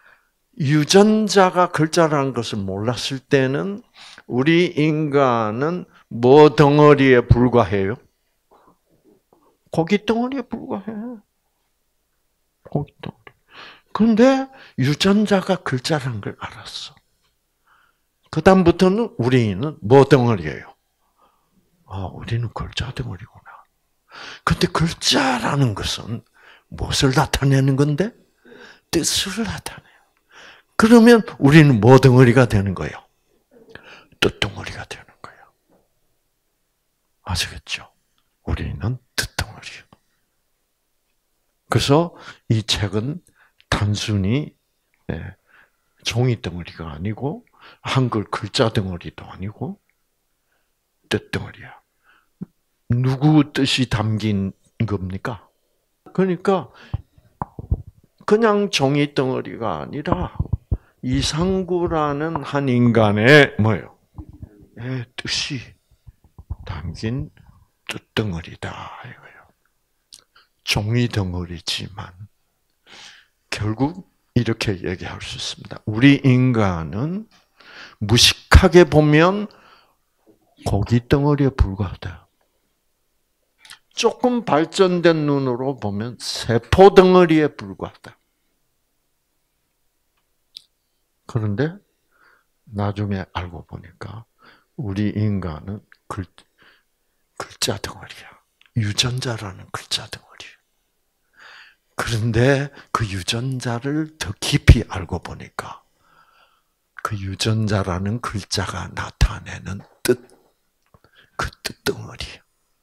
유전자가 글자라는 것을 몰랐을 때는 우리 인간은 뭐 덩어리에 불과해요? 고기 덩어리에 불과해. 고기 덩어리. 그런데 유전자가 글자라는 걸 알았어. 그 다음부터는 우리는 뭐 덩어리예요? 아, 우리는 글자 덩어리구나. 근데 글자라는 것은 무엇을 나타내는 건데? 뜻을 나타내요. 그러면 우리는 뭐 덩어리가 되는 거예요? 뜻 덩어리가 되는 거예요. 아시겠죠? 우리는 뜻 덩어리예요. 그래서 이 책은 단순히 종이 덩어리가 아니고 한글 글자 덩어리도 아니고 뜻 덩어리야. 누구 뜻이 담긴 겁니까? 그러니까 그냥 종이 덩어리가 아니라 이상구라는 한 인간의 뭐예요? 뜻이 담긴 뜻 덩어리다 이거예요. 종이 덩어리지만 결국 이렇게 얘기할 수 있습니다. 우리 인간은 무식하게 보면 고기 덩어리에 불과하다. 조금 발전된 눈으로 보면 세포 덩어리에 불과하다. 그런데 나중에 알고 보니까 우리 인간은 글, 글자 덩어리야. 유전자라는 글자 덩어리. 그런데 그 유전자를 더 깊이 알고 보니까 그 유전자라는 글자가 나타내는 뜻, 그 뜻덩어리.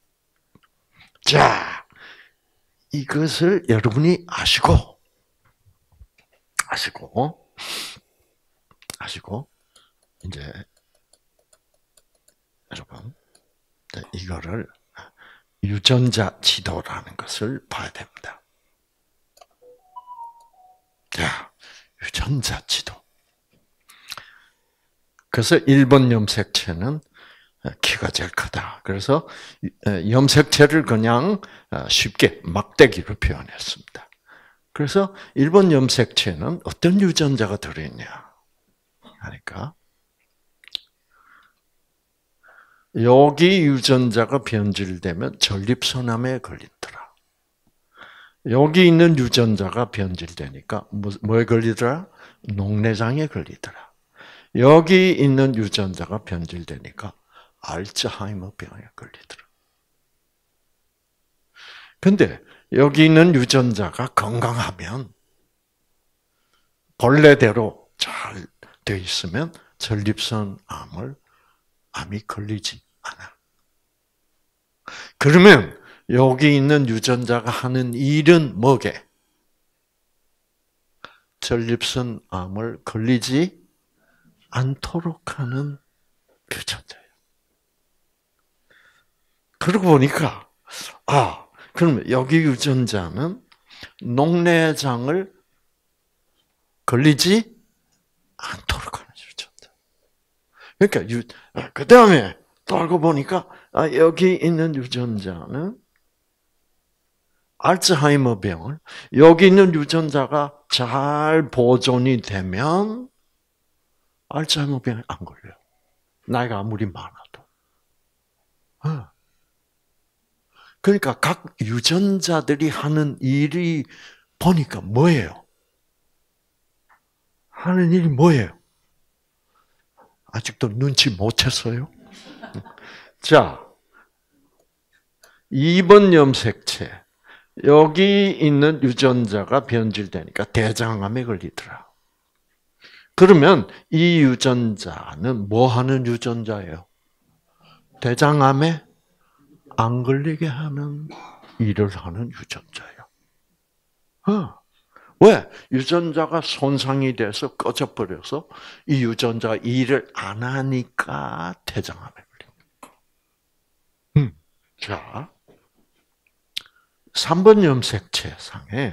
자, 이것을 여러분이 아시고, 아시고, 아시고, 이제, 여러분, 이거를 유전자 지도라는 것을 봐야 됩니다. 자, 유전자 지도. 그래서 일 번 염색체는 키가 제일 크다. 그래서 염색체를 그냥 쉽게 막대기로 표현했습니다. 그래서 일 번 염색체는 어떤 유전자가 들어있냐 하니까 여기 유전자가 변질되면 전립선암에 걸리더라. 여기 있는 유전자가 변질되니까 뭐에 걸리더라? 녹내장에 걸리더라. 여기 있는 유전자가 변질되니까 알츠하이머 병에 걸리더라. 근데 여기 있는 유전자가 건강하면 본래대로 잘 돼 있으면 전립선 암을 암이 걸리지 않아. 그러면 여기 있는 유전자가 하는 일은 뭐게? 전립선 암을 걸리지 않도록 하는 유전자예요. 그러고 보니까 아, 그러면 여기 유전자는 녹내장을 걸리지 않도록 하는 유전자. 그러니까 유, 그 다음에 또 알고 보니까 아, 여기 있는 유전자는 알츠하이머 병을 여기 있는 유전자가 잘 보존이 되면 알츠하이머 병에 안 걸려요. 나이가 아무리 많아도. 그러니까 각 유전자들이 하는 일이 보니까 뭐예요? 하는 일이 뭐예요? 아직도 눈치 못 챘어요? 자, 이 번 염색체. 여기 있는 유전자가 변질되니까 대장암에 걸리더라. 그러면 이 유전자는 뭐 하는 유전자예요? 대장암에 안 걸리게 하는 일을 하는 유전자예요. 어. 왜? 유전자가 손상이 돼서 꺼져버려서 이 유전자가 일을 안 하니까 대장암에 걸립니다. 음. 자, 삼 번 염색체 상에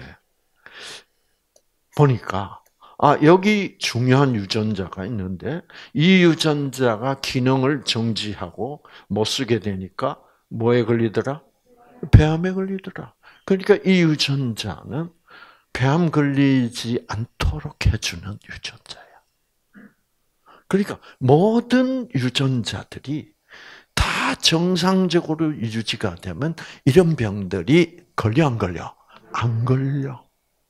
보니까 아, 여기 중요한 유전자가 있는데 이 유전자가 기능을 정지하고 못 쓰게 되니까 뭐에 걸리더라? 폐암에 걸리더라. 그러니까 이 유전자는 폐암 걸리지 않도록 해주는 유전자야. 그러니까 모든 유전자들이 다 정상적으로 유지가 되면 이런 병들이 걸려 안 걸려? 안 걸려.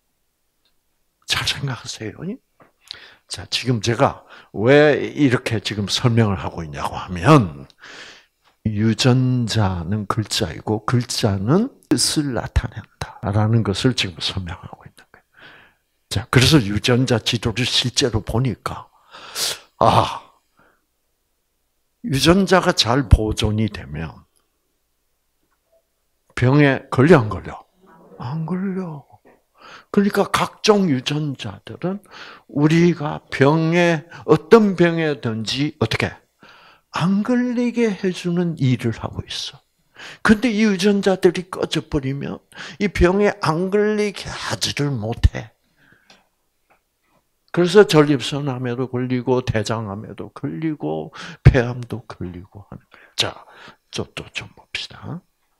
잘 생각하세요. 자, 지금 제가 왜 이렇게 지금 설명을 하고 있냐고 하면 유전자는 글자이고 글자는 뜻을 나타낸다라는 것을 지금 설명하고 있는 거예요. 자, 그래서 유전자 지도를 실제로 보니까 아, 유전자가 잘 보존이 되면 병에 걸려 안 걸려? 안 걸려. 그러니까 각종 유전자들은 우리가 병에 어떤 병에든지 어떻게 안 걸리게 해주는 일을 하고 있어. 근데 이 유전자들이 꺼져버리면 이 병에 안 걸리게 하지를 못해. 그래서 전립선암에도 걸리고 대장암에도 걸리고 폐암도 걸리고 하는 거예요. 자, 또 좀 봅시다.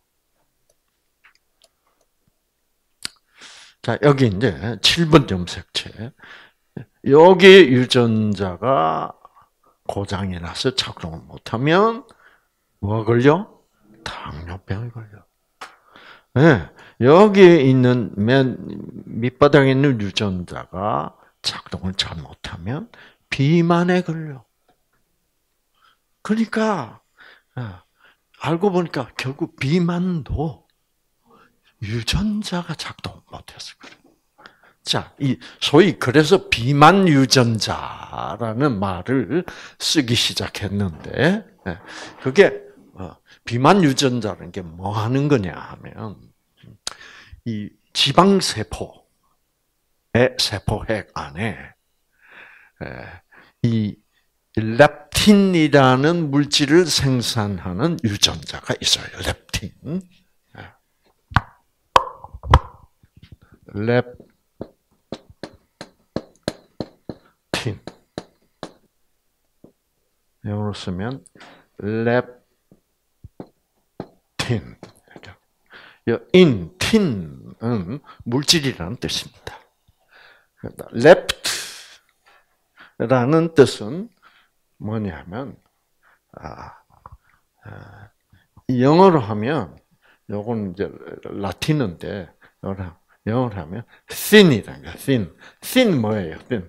자, 여기 이제 칠 번 염색체. 여기 유전자가 고장이 나서 작동을 못하면 뭐가 걸려? 당뇨병이 걸려. 네, 여기에 있는 맨 밑바닥에 있는 유전자가 작동을 잘 못하면 비만에 걸려. 그러니까 알고 보니까 결국 비만도 유전자가 작동 못해서 그래. 자, 이 소위 그래서 비만 유전자라는 말을 쓰기 시작했는데, 그게 비만 유전자라는 게 뭐 하는 거냐 하면 이 지방 세포의 세포핵 안에 이 렙틴이라는 물질을 생산하는 유전자가 있어요. 렙틴. 렙틴. 영어로 쓰면 렙틴. 인, 틴은 물질이라는 뜻입니다. 렙트라는 뜻은 뭐냐면, 아, 아, 영어로 하면, 요건 이제 라틴어인데, 영어로 하면 thin이라는 거야, thin. thin 뭐예요, thin?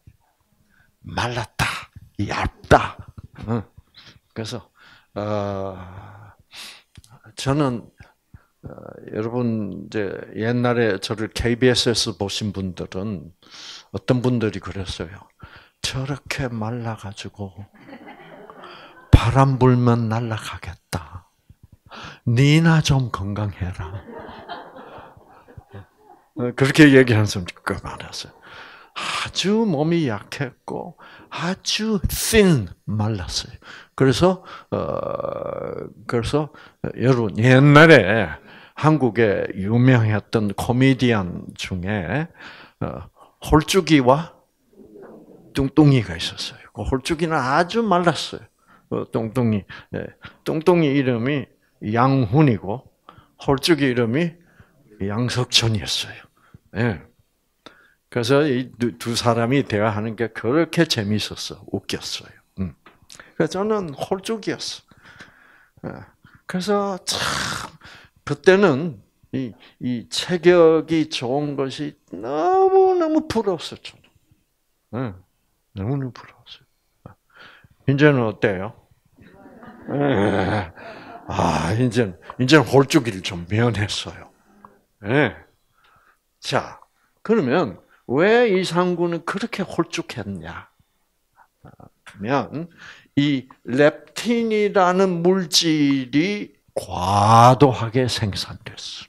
말랐다, 얇다. 그래서, 어, 저는, 어, 여러분, 이제 옛날에 저를 케이비에스에서 보신 분들은 어떤 분들이 그랬어요. 저렇게 말라가지고 바람 불면 날아가겠다. 니나 좀 건강해라. 그렇게 얘기하는 사람 꽤 많았어요. 아주 몸이 약했고 아주 thin 말랐어요. 그래서 어 그래서 여러분 옛날에 한국에 유명했던 코미디언 중에 홀쭉이와 뚱뚱이가 있었어요. 그 홀쭉이는 아주 말랐어요. 뚱뚱이, 뚱뚱이 이름이 양훈이고 홀쭉이 이름이 양석천이었어요. 예. 그래서 이 두 사람이 대화하는 게 그렇게 재미있었어, 웃겼어요. 음. 그래서 저는 홀쭉이었어. 그래서 참 그때는 이, 이 체격이 좋은 것이 너무 너무 부러웠어요. 네, 너무 너무 부러웠어요. 이제는 어때요? 네. 아, 이제 이제는 홀쭉이를 좀 면했어요. 네. 자, 그러면 왜 이상구는 그렇게 홀쭉했냐? 면 이 렙틴이라는 물질이 과도하게 생산됐어.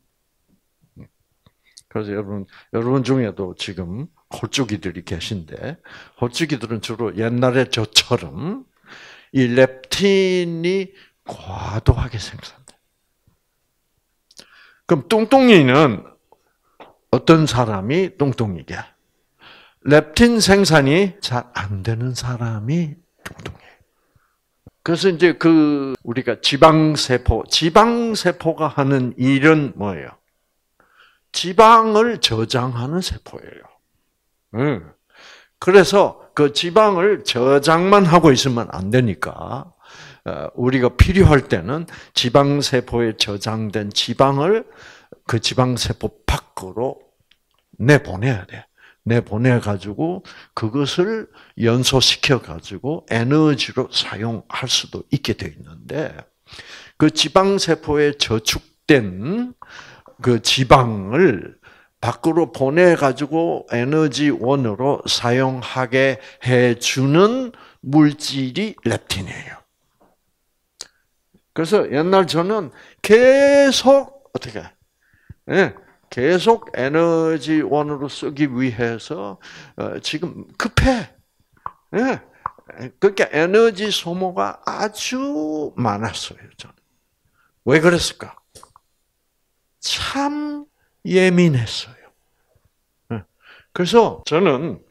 그래서 여러분, 여러분 중에도 지금 홀쭉이들이 계신데, 홀쭉이들은 주로 옛날에 저처럼 이 렙틴이 과도하게 생산돼. 그럼 뚱뚱이는 어떤 사람이 뚱뚱이게? 렙틴 생산이 잘 안 되는 사람이 뚱뚱해. 그래서 이제 그 우리가 지방세포, 지방세포가 하는 일은 뭐예요? 지방을 저장하는 세포예요. 응. 그래서 그 지방을 저장만 하고 있으면 안 되니까 우리가 필요할 때는 지방세포에 저장된 지방을 그 지방세포 밖으로 내보내야 돼. 내보내가지고 그것을 연소시켜가지고 에너지로 사용할 수도 있게 돼 있는데 그 지방세포에 저축된 그 지방을 밖으로 보내가지고 에너지원으로 사용하게 해주는 물질이 렙틴이에요. 그래서 옛날 저는 계속 어떻게 예, 계속 에너지원으로 쓰기 위해서 지금 급해. 예, 그러니까 에너지 소모가 아주 많았어요. 저는 왜 그랬을까? 참 예민했어요. 그래서 저는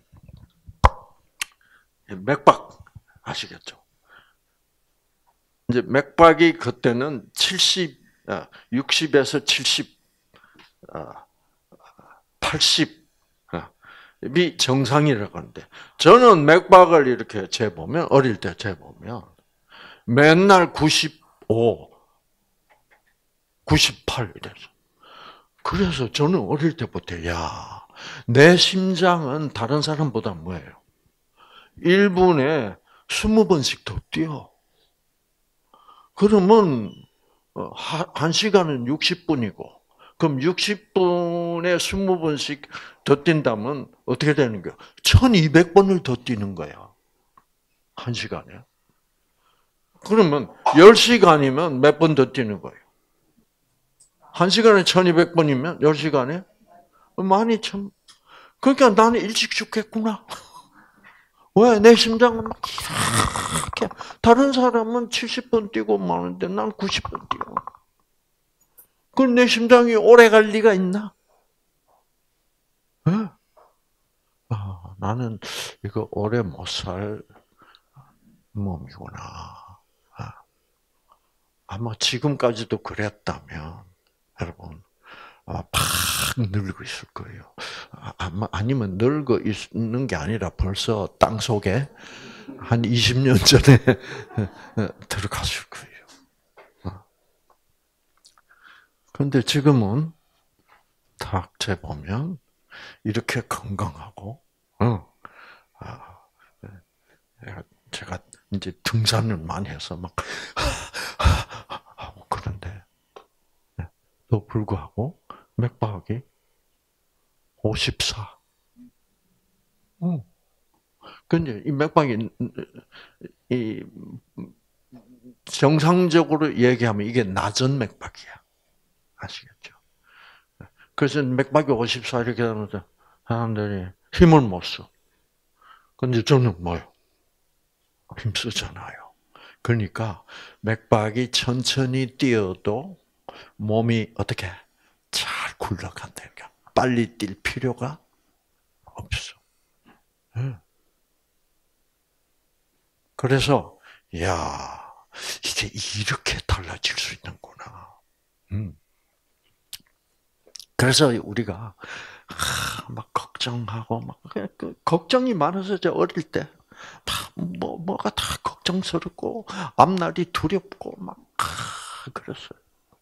맥박 아시겠죠? 이제 맥박이 그때는 칠십, 육십에서 칠십, 팔십이 정상이라고 하는데 저는 맥박을 이렇게 재보면 어릴 때 재보면 맨날 구십오, 구십팔 이랬어. 그래서 저는 어릴 때부터 야, 내 심장은 다른 사람보다 뭐예요? 일 분에 이십 번씩 더 뛰어. 그러면 한 시간은 육십 분이고 그럼 육십 분에 이십 번씩 더 뛴다면 어떻게 되는 거야? 천이백 번을 더 뛰는 거야. 한 시간에. 그러면 열 시간이면 몇 번 더 뛰는 거예요? 한 시간에 천이백 번이면 열 시간에 많이 참. 그러니까 나는 일찍 죽겠구나. 왜? 내 심장은 이렇게. 다른 사람은 칠십 번 뛰고 마는데 난 구십 번 뛰어. 그럼 내 심장이 오래 갈 리가 있나? 네? 아, 나는 이거 오래 못 살 몸이구나. 아, 아마 지금까지도 그랬다면 여러분 아마 팍 늙어 있을 거예요. 아마 아니면 늙어 있는 게 아니라 벌써 땅 속에 한 이십 년 전에 들어갔을 거예요. 그런데 지금은 딱 재보면 이렇게 건강하고, 어, 아, 제가 이제 등산을 많이 해서 막 하고 그런데 또 불구하고 맥박이 오십사. 어. 근데 이 맥박이 이 정상적으로 얘기하면 이게 낮은 맥박이야. 아시겠죠? 그래서 맥박이 오십사 이렇게 하면서 사람들이 힘을 못 써. 근데 저는 뭐요? 힘쓰잖아요. 그러니까 맥박이 천천히 뛰어도 몸이 어떻게 잘 굴러간다니까. 빨리 뛸 필요가 없어. 그래서 야 이게 이렇게 달라질 수 있는구나. 그래서 우리가 막 걱정하고 막 걱정이 많아서 저 어릴 때 다 뭐 뭐가 다 걱정스럽고 앞날이 두렵고 막 그랬어요.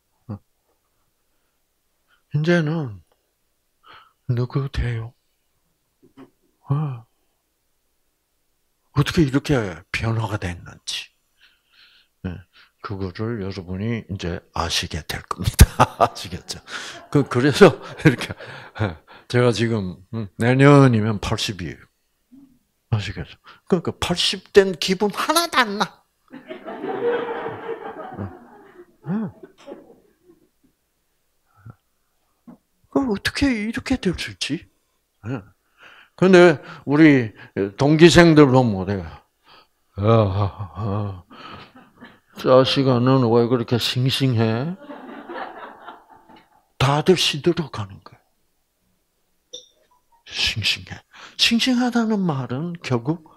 이제는 누구 돼요? 어. 어떻게 이렇게 변화가 됐는지 그거를 여러분이 이제 아시게 될 겁니다. 아시겠죠? 그 그래서 이렇게 제가 지금 내년이면 팔십이에요. 아시겠죠? 그러니까 팔십 된 기분 하나도 안 나. 그럼 어떻게 이렇게 될 수 있지? 근데 우리 동기생들 보면 내가 자식아 너는 왜 그렇게 싱싱해? 다들 시들어가는 거야. 싱싱해. 싱싱하다는 말은 결국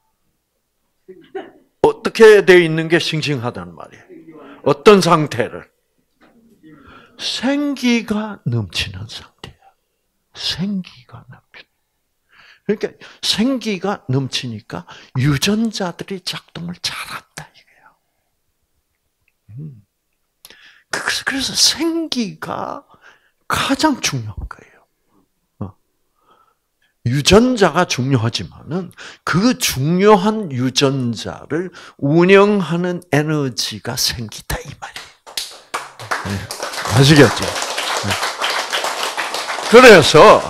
어떻게 돼 있는 게 싱싱하다는 말이에요. 어떤 상태를? 생기가 넘치는 상태야. 생기가 넘치는. 그러니까 생기가 넘치니까 유전자들이 작동을 잘한다 이거예요. 그래서 생기가 가장 중요한 거예요. 유전자가 중요하지만은 그 중요한 유전자를 운영하는 에너지가 생기다 이 말이에요. 네. 아시겠죠? 네. 그래서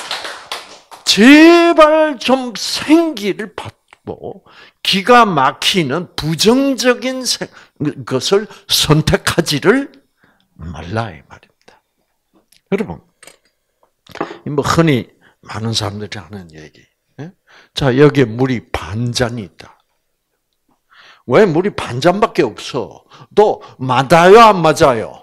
제발 좀 생기를 받고 기가 막히는 부정적인 것을 선택하지를 말라 이 말입니다. 여러분, 뭐 흔히 많은 사람들이 하는 얘기. 자, 여기에 물이 반잔이 있다. 왜 물이 반잔밖에 없어? 또 맞아요, 안 맞아요?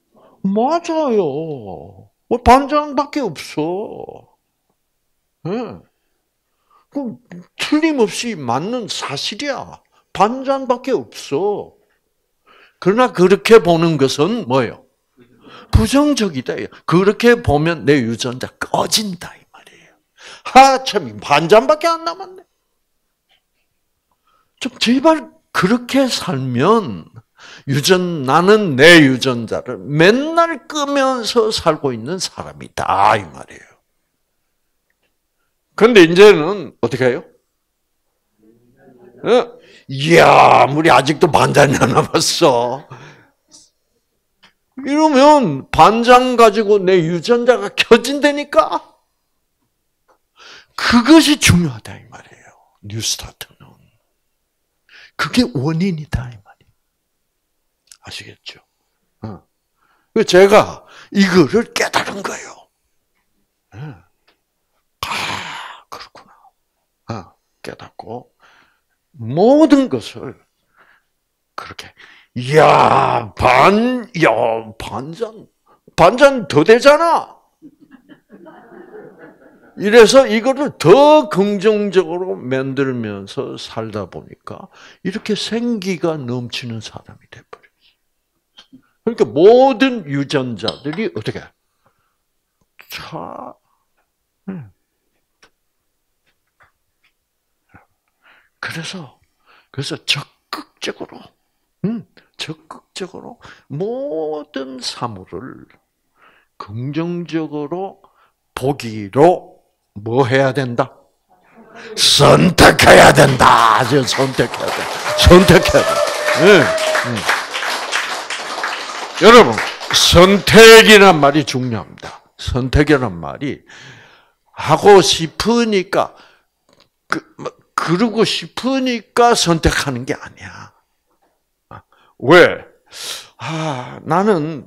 맞아요. 왜 반잔밖에 없어? 네. 그 틀림없이 맞는 사실이야. 반잔밖에 없어. 그러나 그렇게 보는 것은 뭐예요? 부정적이다. 그렇게 보면 내 유전자 꺼진다. 하, 참, 반잔밖에 안 남았네. 좀, 제발, 그렇게 살면, 유전, 나는 내 유전자를 맨날 끄면서 살고 있는 사람이다. 이 말이에요. 근데 이제는, 어떻게 해요? 어? 이야, 우리 아직도 반잔이 안 남았어. 이러면, 반잔 가지고 내 유전자가 켜진다니까? 그것이 중요하다 이 말이에요. 뉴스타트는. 그게 원인이다 이 말이에요. 아시겠죠? 어. 제가 이거를 깨달은 거예요. 아, 그렇구나. 어, 깨닫고 모든 것을 그렇게 야, 반, 야, 반잔, 반잔 더 되잖아. 이래서 이거를 더 긍정적으로 만들면서 살다 보니까 이렇게 생기가 넘치는 사람이 돼버렸어요. 그러니까 모든 유전자들이 어떻게 차 그래서 그래서 적극적으로 음, 적극적으로 모든 사물을 긍정적으로 보기로 뭐 해야 된다? 선택해야 된다. 선택해야 돼. 선택해야 돼. 네. 네. 여러분, 선택이란 말이 중요합니다. 선택이란 말이 하고 싶으니까 그, 그러고 싶으니까 선택하는 게 아니야. 왜? 아, 나는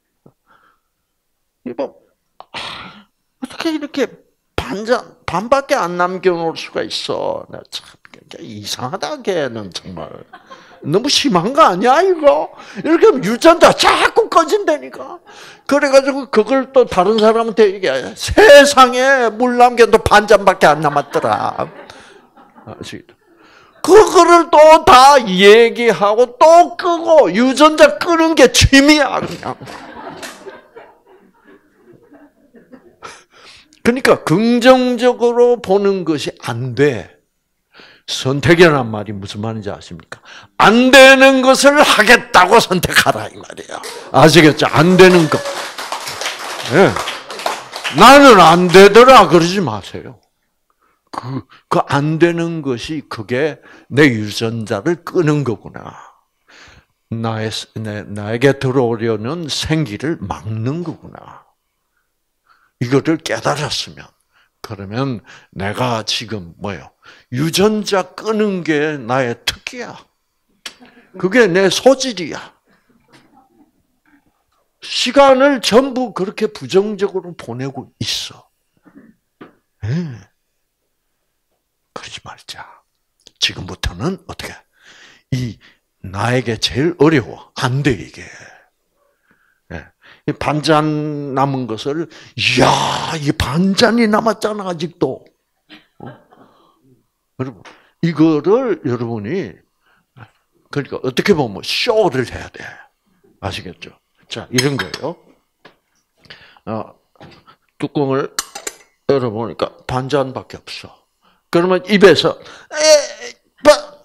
이거 어떻게 이렇게 반잔, 반밖에 안 남겨놓을 수가 있어. 나 참, 이상하다, 걔는 정말. 너무 심한 거 아니야, 이거? 이렇게 하면 유전자 자꾸 꺼진다니까. 그래가지고 그걸 또 다른 사람한테 얘기해. 세상에 물 남겨도 반잔밖에 안 남았더라. 아시겠죠? 그거를 또 다 얘기하고 또 끄고 유전자 끄는 게 취미야, 그냥. 그러니까 긍정적으로 보는 것이 안 돼. 선택이라는 말이 무슨 말인지 아십니까? 안 되는 것을 하겠다고 선택하라 이 말이에요. 아시겠죠? 안 되는 것. 네. 나는 안 되더라 그러지 마세요. 그, 그 안 되는 것이 그게 내 유전자를 끄는 거구나. 나의, 내, 나에게 들어오려는 생기를 막는 거구나. 이거를 깨달았으면, 그러면 내가 지금 뭐예요? 유전자 끄는 게 나의 특기야. 그게 내 소질이야. 시간을 전부 그렇게 부정적으로 보내고 있어. 네. 그러지 말자. 지금부터는 어떻게? 이 나에게 제일 어려워. 안 돼, 이게. 네. 반잔 남은 것을, 이야, 이 반잔이 남았잖아, 아직도. 어? 여러분, 이거를 여러분이, 그러니까 어떻게 보면 쇼를 해야 돼. 아시겠죠? 자, 이런 거예요. 어, 뚜껑을 열어보니까 반잔밖에 없어. 그러면 입에서, 에, 바,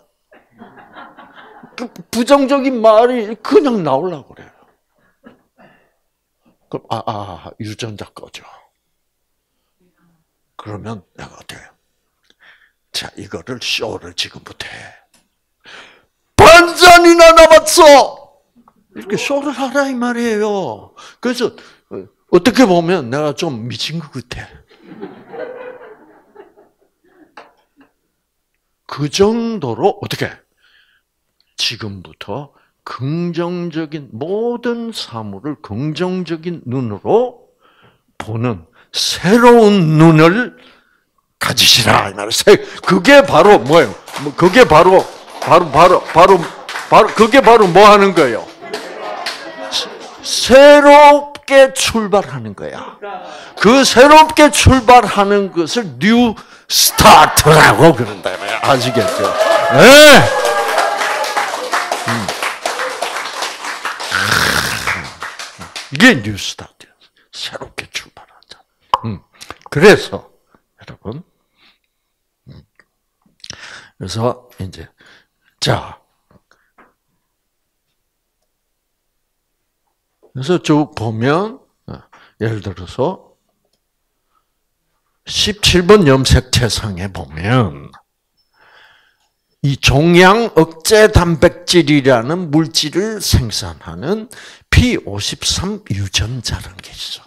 그 부정적인 말이 그냥 나오려고 그래요. 그럼, 아, 아, 유전자 꺼져. 그러면 내가 어떻게 해요? 자, 이거를 쇼를 지금부터 해. 반잔이나 남았어! 이렇게 쇼를 하라, 이 말이에요. 그래서, 어떻게 보면 내가 좀 미친 것 같아. 그 정도로, 어떻게? 지금부터 긍정적인 모든 사물을 긍정적인 눈으로 보는 새로운 눈을 가지시라 이 말이에요. 그게 바로 뭐예요? 그게 바로 바로 바로 바로 바로 그게 바로 뭐 하는 거예요? 새롭게 출발하는 거야. 그 새롭게 출발하는 것을 뉴 스타트라고 그런다. 아시겠죠? 네. 이게 뉴 스타트예요. 새롭게 출발하자. 음. 그래서 여러분, 음. 그래서 이제 자, 그래서 쭉 보면 예를 들어서 십칠 번 염색체상에 보면 이 종양 억제 단백질이라는 물질을 생산하는 피 오십삼 유전자라는 게 있어.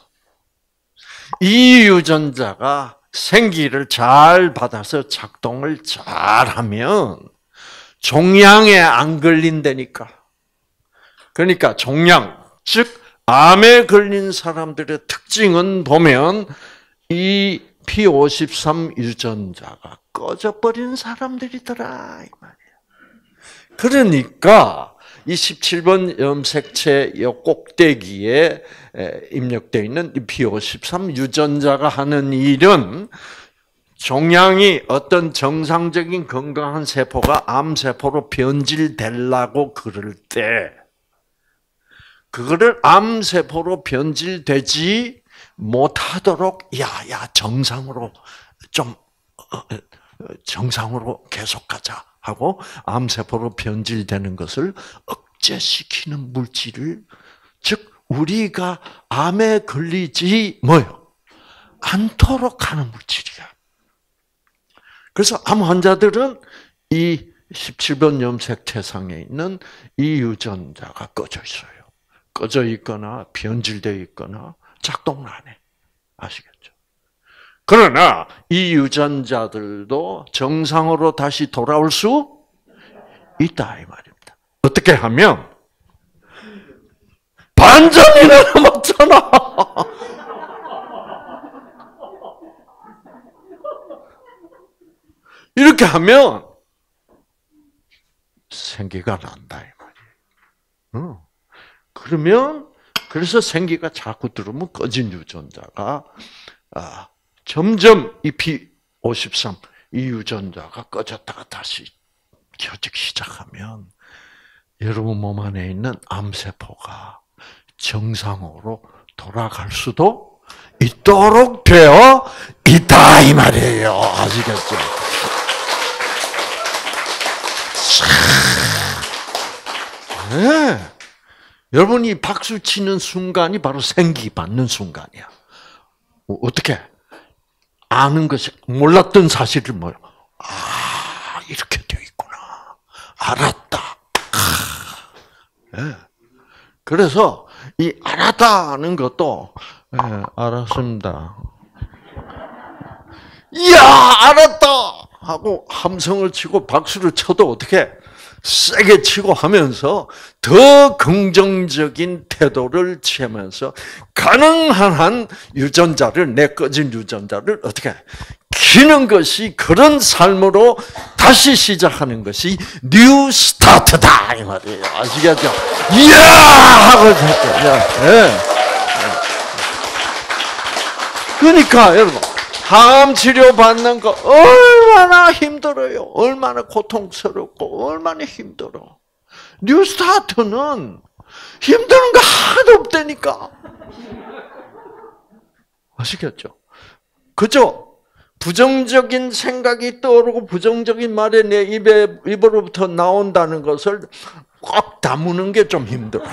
이 유전자가 생기를 잘 받아서 작동을 잘하면 종양에 안 걸린다니까. 그러니까 종양, 즉 암에 걸린 사람들의 특징은 보면 이 피 오십삼 유전자가 꺼져버린 사람들이더라 이 말이야. 그러니까 이 십칠 번 염색체 꼭대기에 입력되어 있는 피 오십삼 유전자가 하는 일은 종양이 어떤 정상적인 건강한 세포가 암세포로 변질되려고 그럴 때 그거를 암세포로 변질되지 못하도록 야야 정상으로 좀 정상으로 계속 가자 하고 암세포로 변질되는 것을 억제시키는 물질을 즉 우리가 암에 걸리지 뭐요 않도록 하는 물질이야. 그래서 암 환자들은 이 십칠 번 염색체상에 있는 이 유전자가 꺼져 있어요. 꺼져 있거나 변질되어 있거나 작동을 안 해. 아시겠죠? 그러나 이 유전자들도 정상으로 다시 돌아올 수 있다 이 말입니다. 어떻게 하면 반전이나 남았잖아. 이렇게 하면 생기가 난다 이 말이에요. 어. 그러면 그래서 생기가 자꾸 들어오면 꺼진 유전자가 아, 점점 이 피 오십삼 이 유전자가 꺼졌다가 다시 켜지기 시작하면 여러분 몸 안에 있는 암세포가 정상으로 돌아갈 수도 있도록 되어 있다 이 말이에요. 아시겠죠? 네. 여러분이 박수 치는 순간이 바로 생기 받는 순간이야. 어떻게? 아는 것이, 몰랐던 사실을 뭐요? 아, 이렇게 되어 있구나. 알았다. 네. 그래서, 이 알았다는 것도, 네, 알았습니다. 이야, 알았다! 하고 함성을 치고 박수를 쳐도 어떻게? 세게 치고 하면서 더 긍정적인 태도를 취하면서 가능한 한 유전자를, 내 꺼진 유전자를 어떻게 키는 것이, 그런 삶으로 다시 시작하는 것이 뉴 스타트다 이 말이에요. 아시겠죠? 이야 하고 예. 그러니까 여러분, 항암 치료 받는 거 얼마나 힘들어요. 얼마나 고통스럽고 얼마나 힘들어. 뉴스타트는 힘든 거 하나도 없다니까. 아시겠죠? 그죠? 부정적인 생각이 떠오르고 부정적인 말이 내 입에, 입으로부터 나온다는 것을 꽉 다무는 게 좀 힘들어.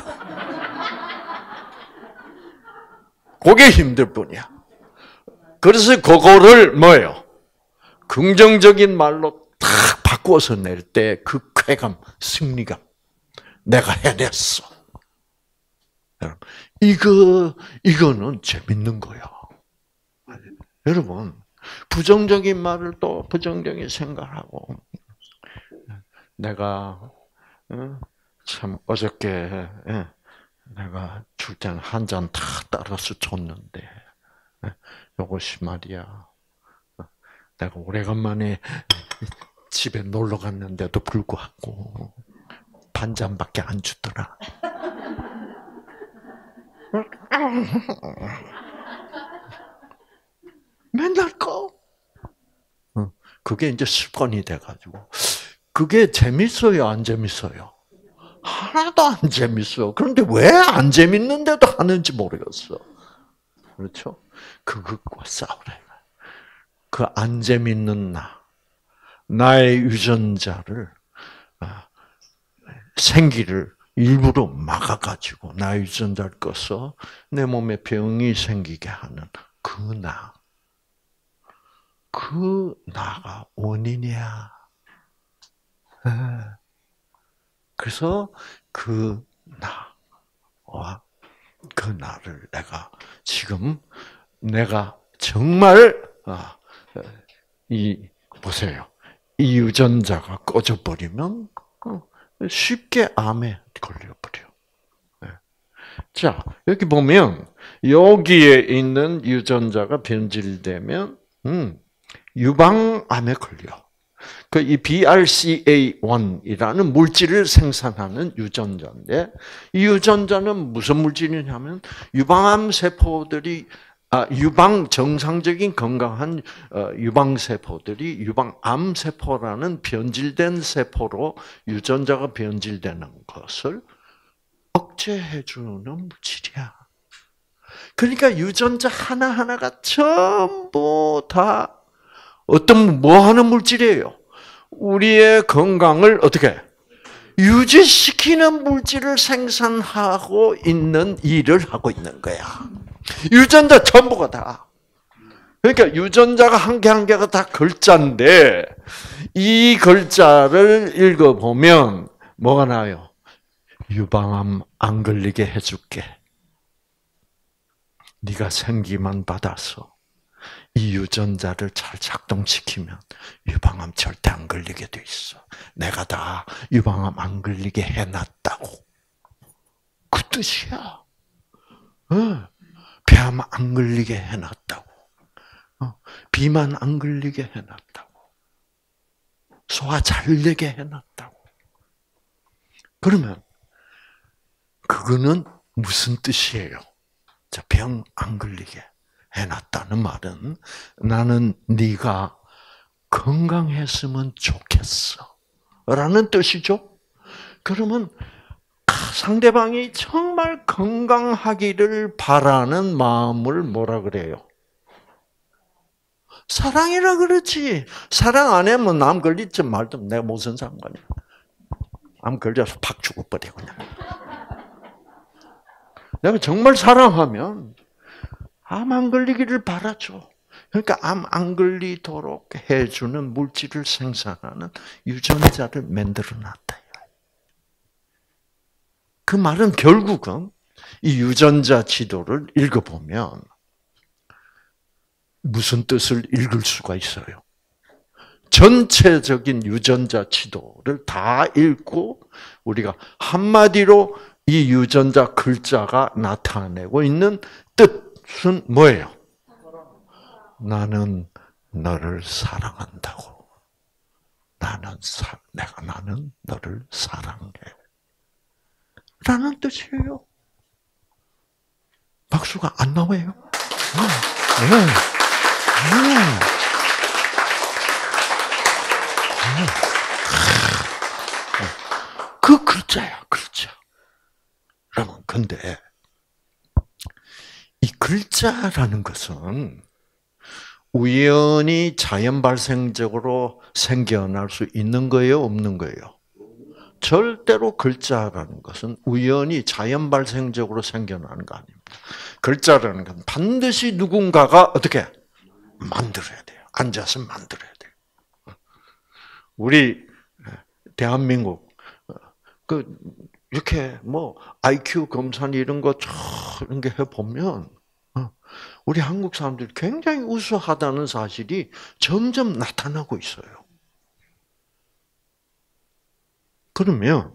그게 힘들 뿐이야. 그래서 그거를 뭐예요? 긍정적인 말로 탁 바꿔서 낼 때 그 쾌감, 승리감. 내가 해냈어. 이거, 이거는 재밌는 거야. 여러분, 부정적인 말을 또 부정적인 생각하고, 내가, 참, 어저께, 내가 줄 때는 한 잔 다 따라서 줬는데, 이것이 말이야. 내가 오래간만에 집에 놀러 갔는데도 불구하고 반 잔밖에 안 주더라. 맨날 꺼. 그게 이제 습관이 돼가지고. 그게 재밌어요, 안 재밌어요? 하나도 안 재밌어. 그런데 왜 안 재밌는데도 하는지 모르겠어. 그렇죠? 그것과 싸우래. 그 안 재밌는 나, 나의 유전자를, 생기를 일부러 막아가지고 나의 유전자를 꺼서 내 몸에 병이 생기게 하는 그 나, 그 나가 원인이야. 그래서 그 나와 그 나를 내가 지금 내가 정말 이 보세요. 이 유전자가 꺼져버리면 쉽게 암에 걸려버려. 자, 여기 보면 여기에 있는 유전자가 변질되면 음, 유방암에 걸려. 그 이 비알씨에이 원이라는 물질을 생산하는 유전자인데, 이 유전자는 무슨 물질이냐면 유방암 세포들이 아, 유방 정상적인 건강한 유방 세포들이 유방암 세포라는 변질된 세포로 유전자가 변질되는 것을 억제해 주는 물질이야. 그러니까 유전자 하나 하나가 전부 다 어떤 뭐 하는 물질이에요? 우리의 건강을 어떻게 유지시키는 물질을 생산하고 있는 일을 하고 있는 거야. 유전자 전부가 다. 그러니까 유전자가 한 개 한 개가 다 글자인데 이 글자를 읽어보면 뭐가 나와요? 유방암 안 걸리게 해줄게. 네가 생기만 받아서 이 유전자를 잘 작동시키면 유방암 절대 안 걸리게 돼 있어. 내가 다 유방암 안 걸리게 해놨다고. 그 뜻이야. 어. 폐암 안 걸리게 해놨다고. 어. 비만 안 걸리게 해놨다고. 소화 잘 되게 해놨다고. 그러면 그거는 무슨 뜻이에요? 자, 병 안 걸리게 해놨다는 말은 나는 네가 건강했으면 좋겠어 라는 뜻이죠. 그러면 상대방이 정말 건강하기를 바라는 마음을 뭐라 그래요? 사랑이라 그러지. 사랑 안 하면 남 걸리지 말든 내가 무슨 상관이야. 암 걸려서 팍 죽어버려 그냥. 내가 정말 사랑하면 암 안 걸리기를 바라죠. 그러니까 암 안 걸리도록 해주는 물질을 생산하는 유전자를 만들어놨다. 그 말은 결국은 이 유전자 지도를 읽어보면 무슨 뜻을 읽을 수가 있어요? 전체적인 유전자 지도를 다 읽고 우리가 한마디로 이 유전자 글자가 나타내고 있는 뜻은 뭐예요? 나는 너를 사랑한다고. 나는 사, 내가 나는 너를 사랑해. 라는 뜻이에요. 박수가 안 나와요. 네. 네. 네. 그 글자야, 글자. 여러분, 근데 이 글자라는 것은 우연히 자연 발생적으로 생겨날 수 있는 거예요, 없는 거예요? 절대로 글자라는 것은 우연히 자연 발생적으로 생겨나는 거 아닙니다. 글자라는 건 반드시 누군가가 어떻게 만들어야 돼요. 앉아서 만들어야 돼요. 우리 대한민국 그 이렇게 뭐 아이큐 검사 이런 거 이런 게 해보면 우리 한국 사람들이 굉장히 우수하다는 사실이 점점 나타나고 있어요. 그러면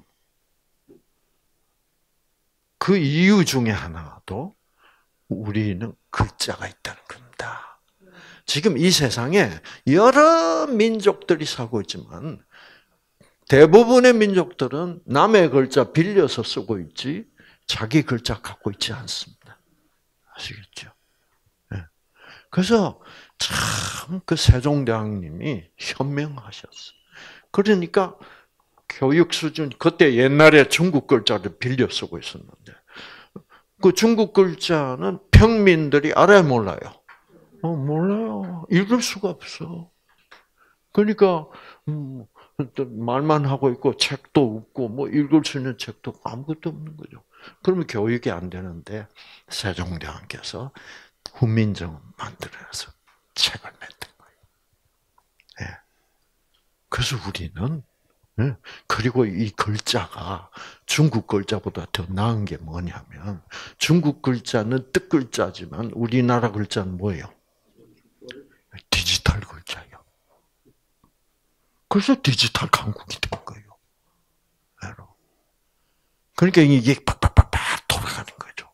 그 이유 중에 하나도 우리는 글자가 있다는 겁니다. 지금 이 세상에 여러 민족들이 살고 있지만 대부분의 민족들은 남의 글자 빌려서 쓰고 있지 자기 글자 갖고 있지 않습니다. 아시겠죠? 네. 그래서 참 그 세종대왕님이 현명하셨어요. 그러니까 교육 수준 그때 옛날에 중국 글자를 빌려 쓰고 있었는데 그 중국 글자는 평민들이 알아요, 몰라요? 어, 몰라요. 읽을 수가 없어. 그러니까 음, 말만 하고 있고 책도 없고 뭐 읽을 수 있는 책도 아무것도 없는 거죠. 그러면 교육이 안 되는데 세종대왕께서 훈민정음 만들어서 책을 냈던 거예요. 네. 그래서 우리는 네. 그리고 이 글자가 중국 글자보다 더 나은 게 뭐냐면 중국 글자는 뜻 글자지만 우리나라 글자는 뭐예요? 디지털 글자예요. 그래서 디지털 강국이 된 거예요. 그러니까 이게 팍팍팍팍 돌아가는 거죠.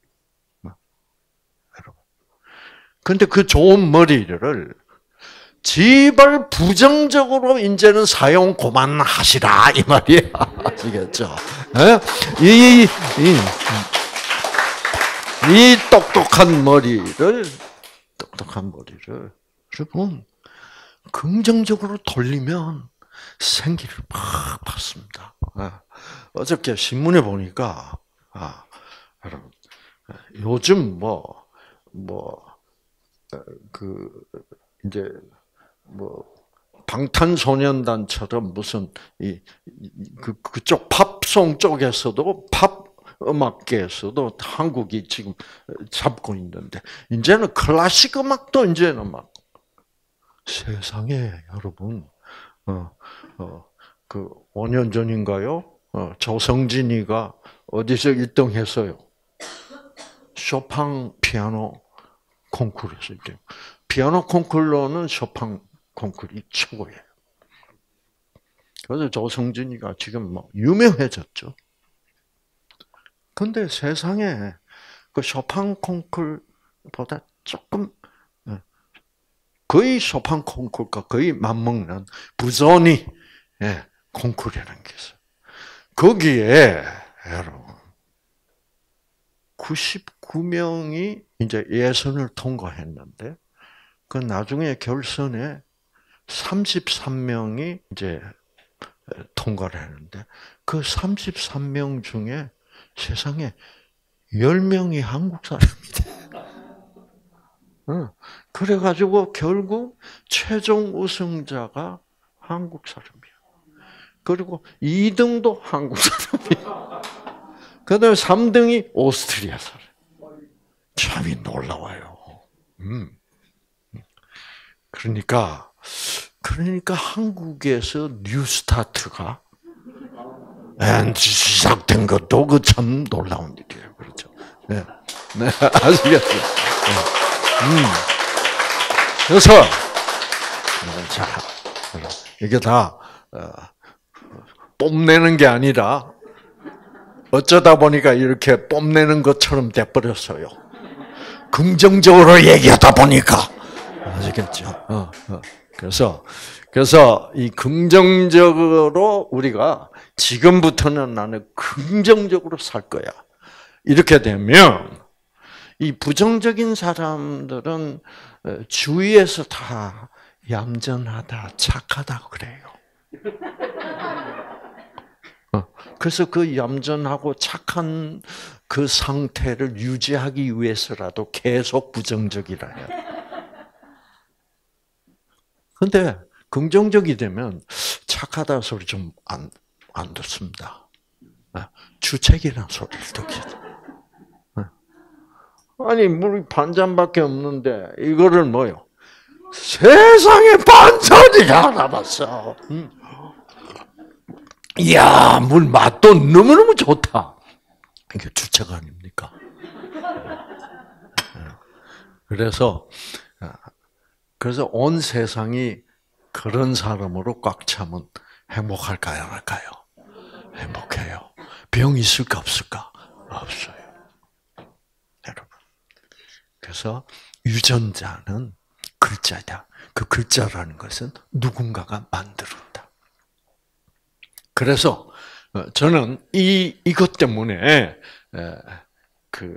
여러분. 그런데 그 좋은 머리를 제발 부정적으로 이제는 사용 그만하시라 이 말이야. 아시겠죠? 이, 이, 이 똑똑한 머리를 똑똑한 머리를 여러분 긍정적으로 돌리면 생기를 막 받습니다. 어저께 신문에 보니까 아, 여러분 요즘 뭐 뭐 그 이제 뭐 방탄소년단처럼 무슨 이 그 그쪽 팝송 쪽에서도 팝 음악계에서도 한국이 지금 잡고 있는데 이제는 클래식 음악도 이제는 막 세상에 여러분 어 어 그 오 년 전인가요? 어 조성진이가 어디서 일 등 했어요? 쇼팽 피아노 콩쿠르에서 일 등. 피아노 콩쿠르로는 쇼팽 콩쿠르이 최고예요. 그래서 조성진이가 지금 막 유명해졌죠. 근데 세상에 그 쇼팽 콩쿠르보다 조금 거의 쇼팽 콩쿠르가 거의 맞먹는 부조니 콩쿠르라는 게 있어요. 거기에 여러분 구십구 명이 이제 예선을 통과했는데 그 나중에 결선에 삼십삼 명이 이제 통과를 했는데 그 삼십삼 명 중에 세상에 열 명이 한국 사람이다. 그래가지고 결국 최종 우승자가 한국 사람이야. 그리고 이 등도 한국 사람이야. 그 다음에 삼 등이 오스트리아 사람. 참이 놀라워요. 음. 그러니까, 그러니까 한국에서 뉴스타트가 시작된 것도 그 참 놀라운 일이에요. 그렇죠. 네. 네. 아시겠죠? 네. 음. 그래서, 자, 이게 다, 뽐내는 게 아니라, 어쩌다 보니까 이렇게 뽐내는 것처럼 돼버렸어요. 긍정적으로 얘기하다 보니까. 아시겠죠? 어, 어. 그래서, 그래서 이 긍정적으로 우리가 지금부터는 나는 긍정적으로 살 거야. 이렇게 되면, 이 부정적인 사람들은 주위에서 다 얌전하다, 착하다 그래요. 그래서 그 얌전하고 착한 그 상태를 유지하기 위해서라도 계속 부정적이라 해요. 근데 긍정적이 되면 착하다 소리 좀 안, 안 듣습니다. 주책이라는 소리를 듣게 돼. 아니, 물이 반잔밖에 없는데, 이거를 뭐요? 세상에 반잔이야, 남았어. 음. 이야, 물 맛도 너무너무 좋다. 이게 주책 아닙니까? 그래서, 그래서 온 세상이 그런 사람으로 꽉 차면 행복할까요, 안 할까요? 행복해요. 병 있을까, 없을까? 없어요. 여러분. 그래서 유전자는 글자다. 그 글자라는 것은 누군가가 만들었다. 그래서 저는 이 이것 때문에 그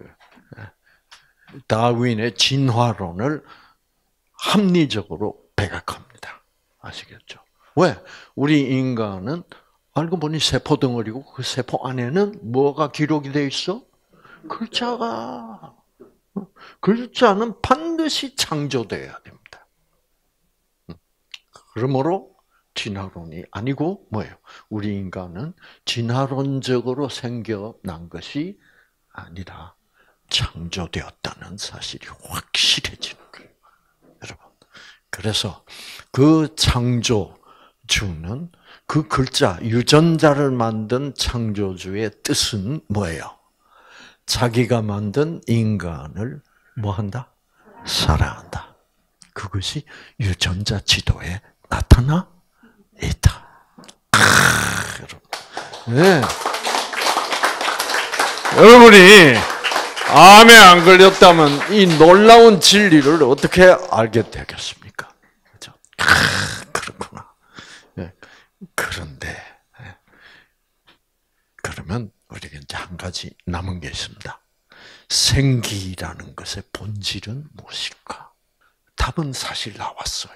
다윈의 진화론을 합리적으로 배격합니다. 아시겠죠? 왜? 우리 인간은 알고 보니 세포 덩어리고 그 세포 안에는 뭐가 기록이 돼 있어? 글자가. 글자는 반드시 창조돼야 됩니다. 그러므로 진화론이 아니고 뭐예요? 우리 인간은 진화론적으로 생겨난 것이 아니라 창조되었다는 사실이 확실해지는 거예요. 여러분. 그래서 그 창조주는 그 글자, 유전자를 만든 창조주의 뜻은 뭐예요? 자기가 만든 인간을 뭐한다? 사랑한다. 그것이 유전자 지도에 나타나 있다. 아, 여러분. 네. 여러분이 암에 안 걸렸다면 이 놀라운 진리를 어떻게 알게 되겠습니까? 그렇죠? 아, 그렇구나. 네. 그런데 네. 그러면 우리가 이제 한 가지 남은 게 있습니다. 생기라는 것의 본질은 무엇일까? 답은 사실 나왔어요.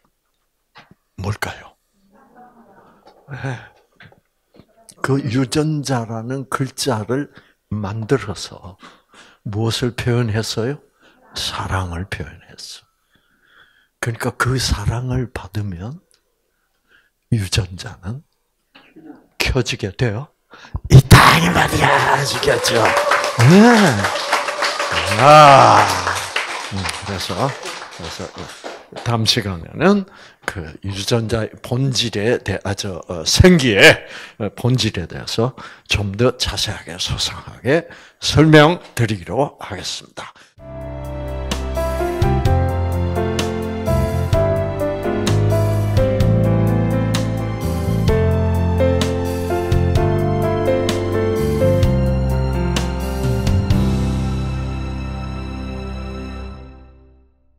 뭘까요? 네. 그 유전자라는 글자를 만들어서 무엇을 표현했어요? 사랑을 표현했어. 그러니까 그 사랑을 받으면 유전자는 켜지게 돼요. 있다 이 말이야. 아시겠죠? 네. 아, 그래서 그래서 다음 시간에는 그 유전자 본질에 대해, 아, 저 생기의 본질에 대해서 좀 더 자세하게 소상하게 설명드리기로 하겠습니다.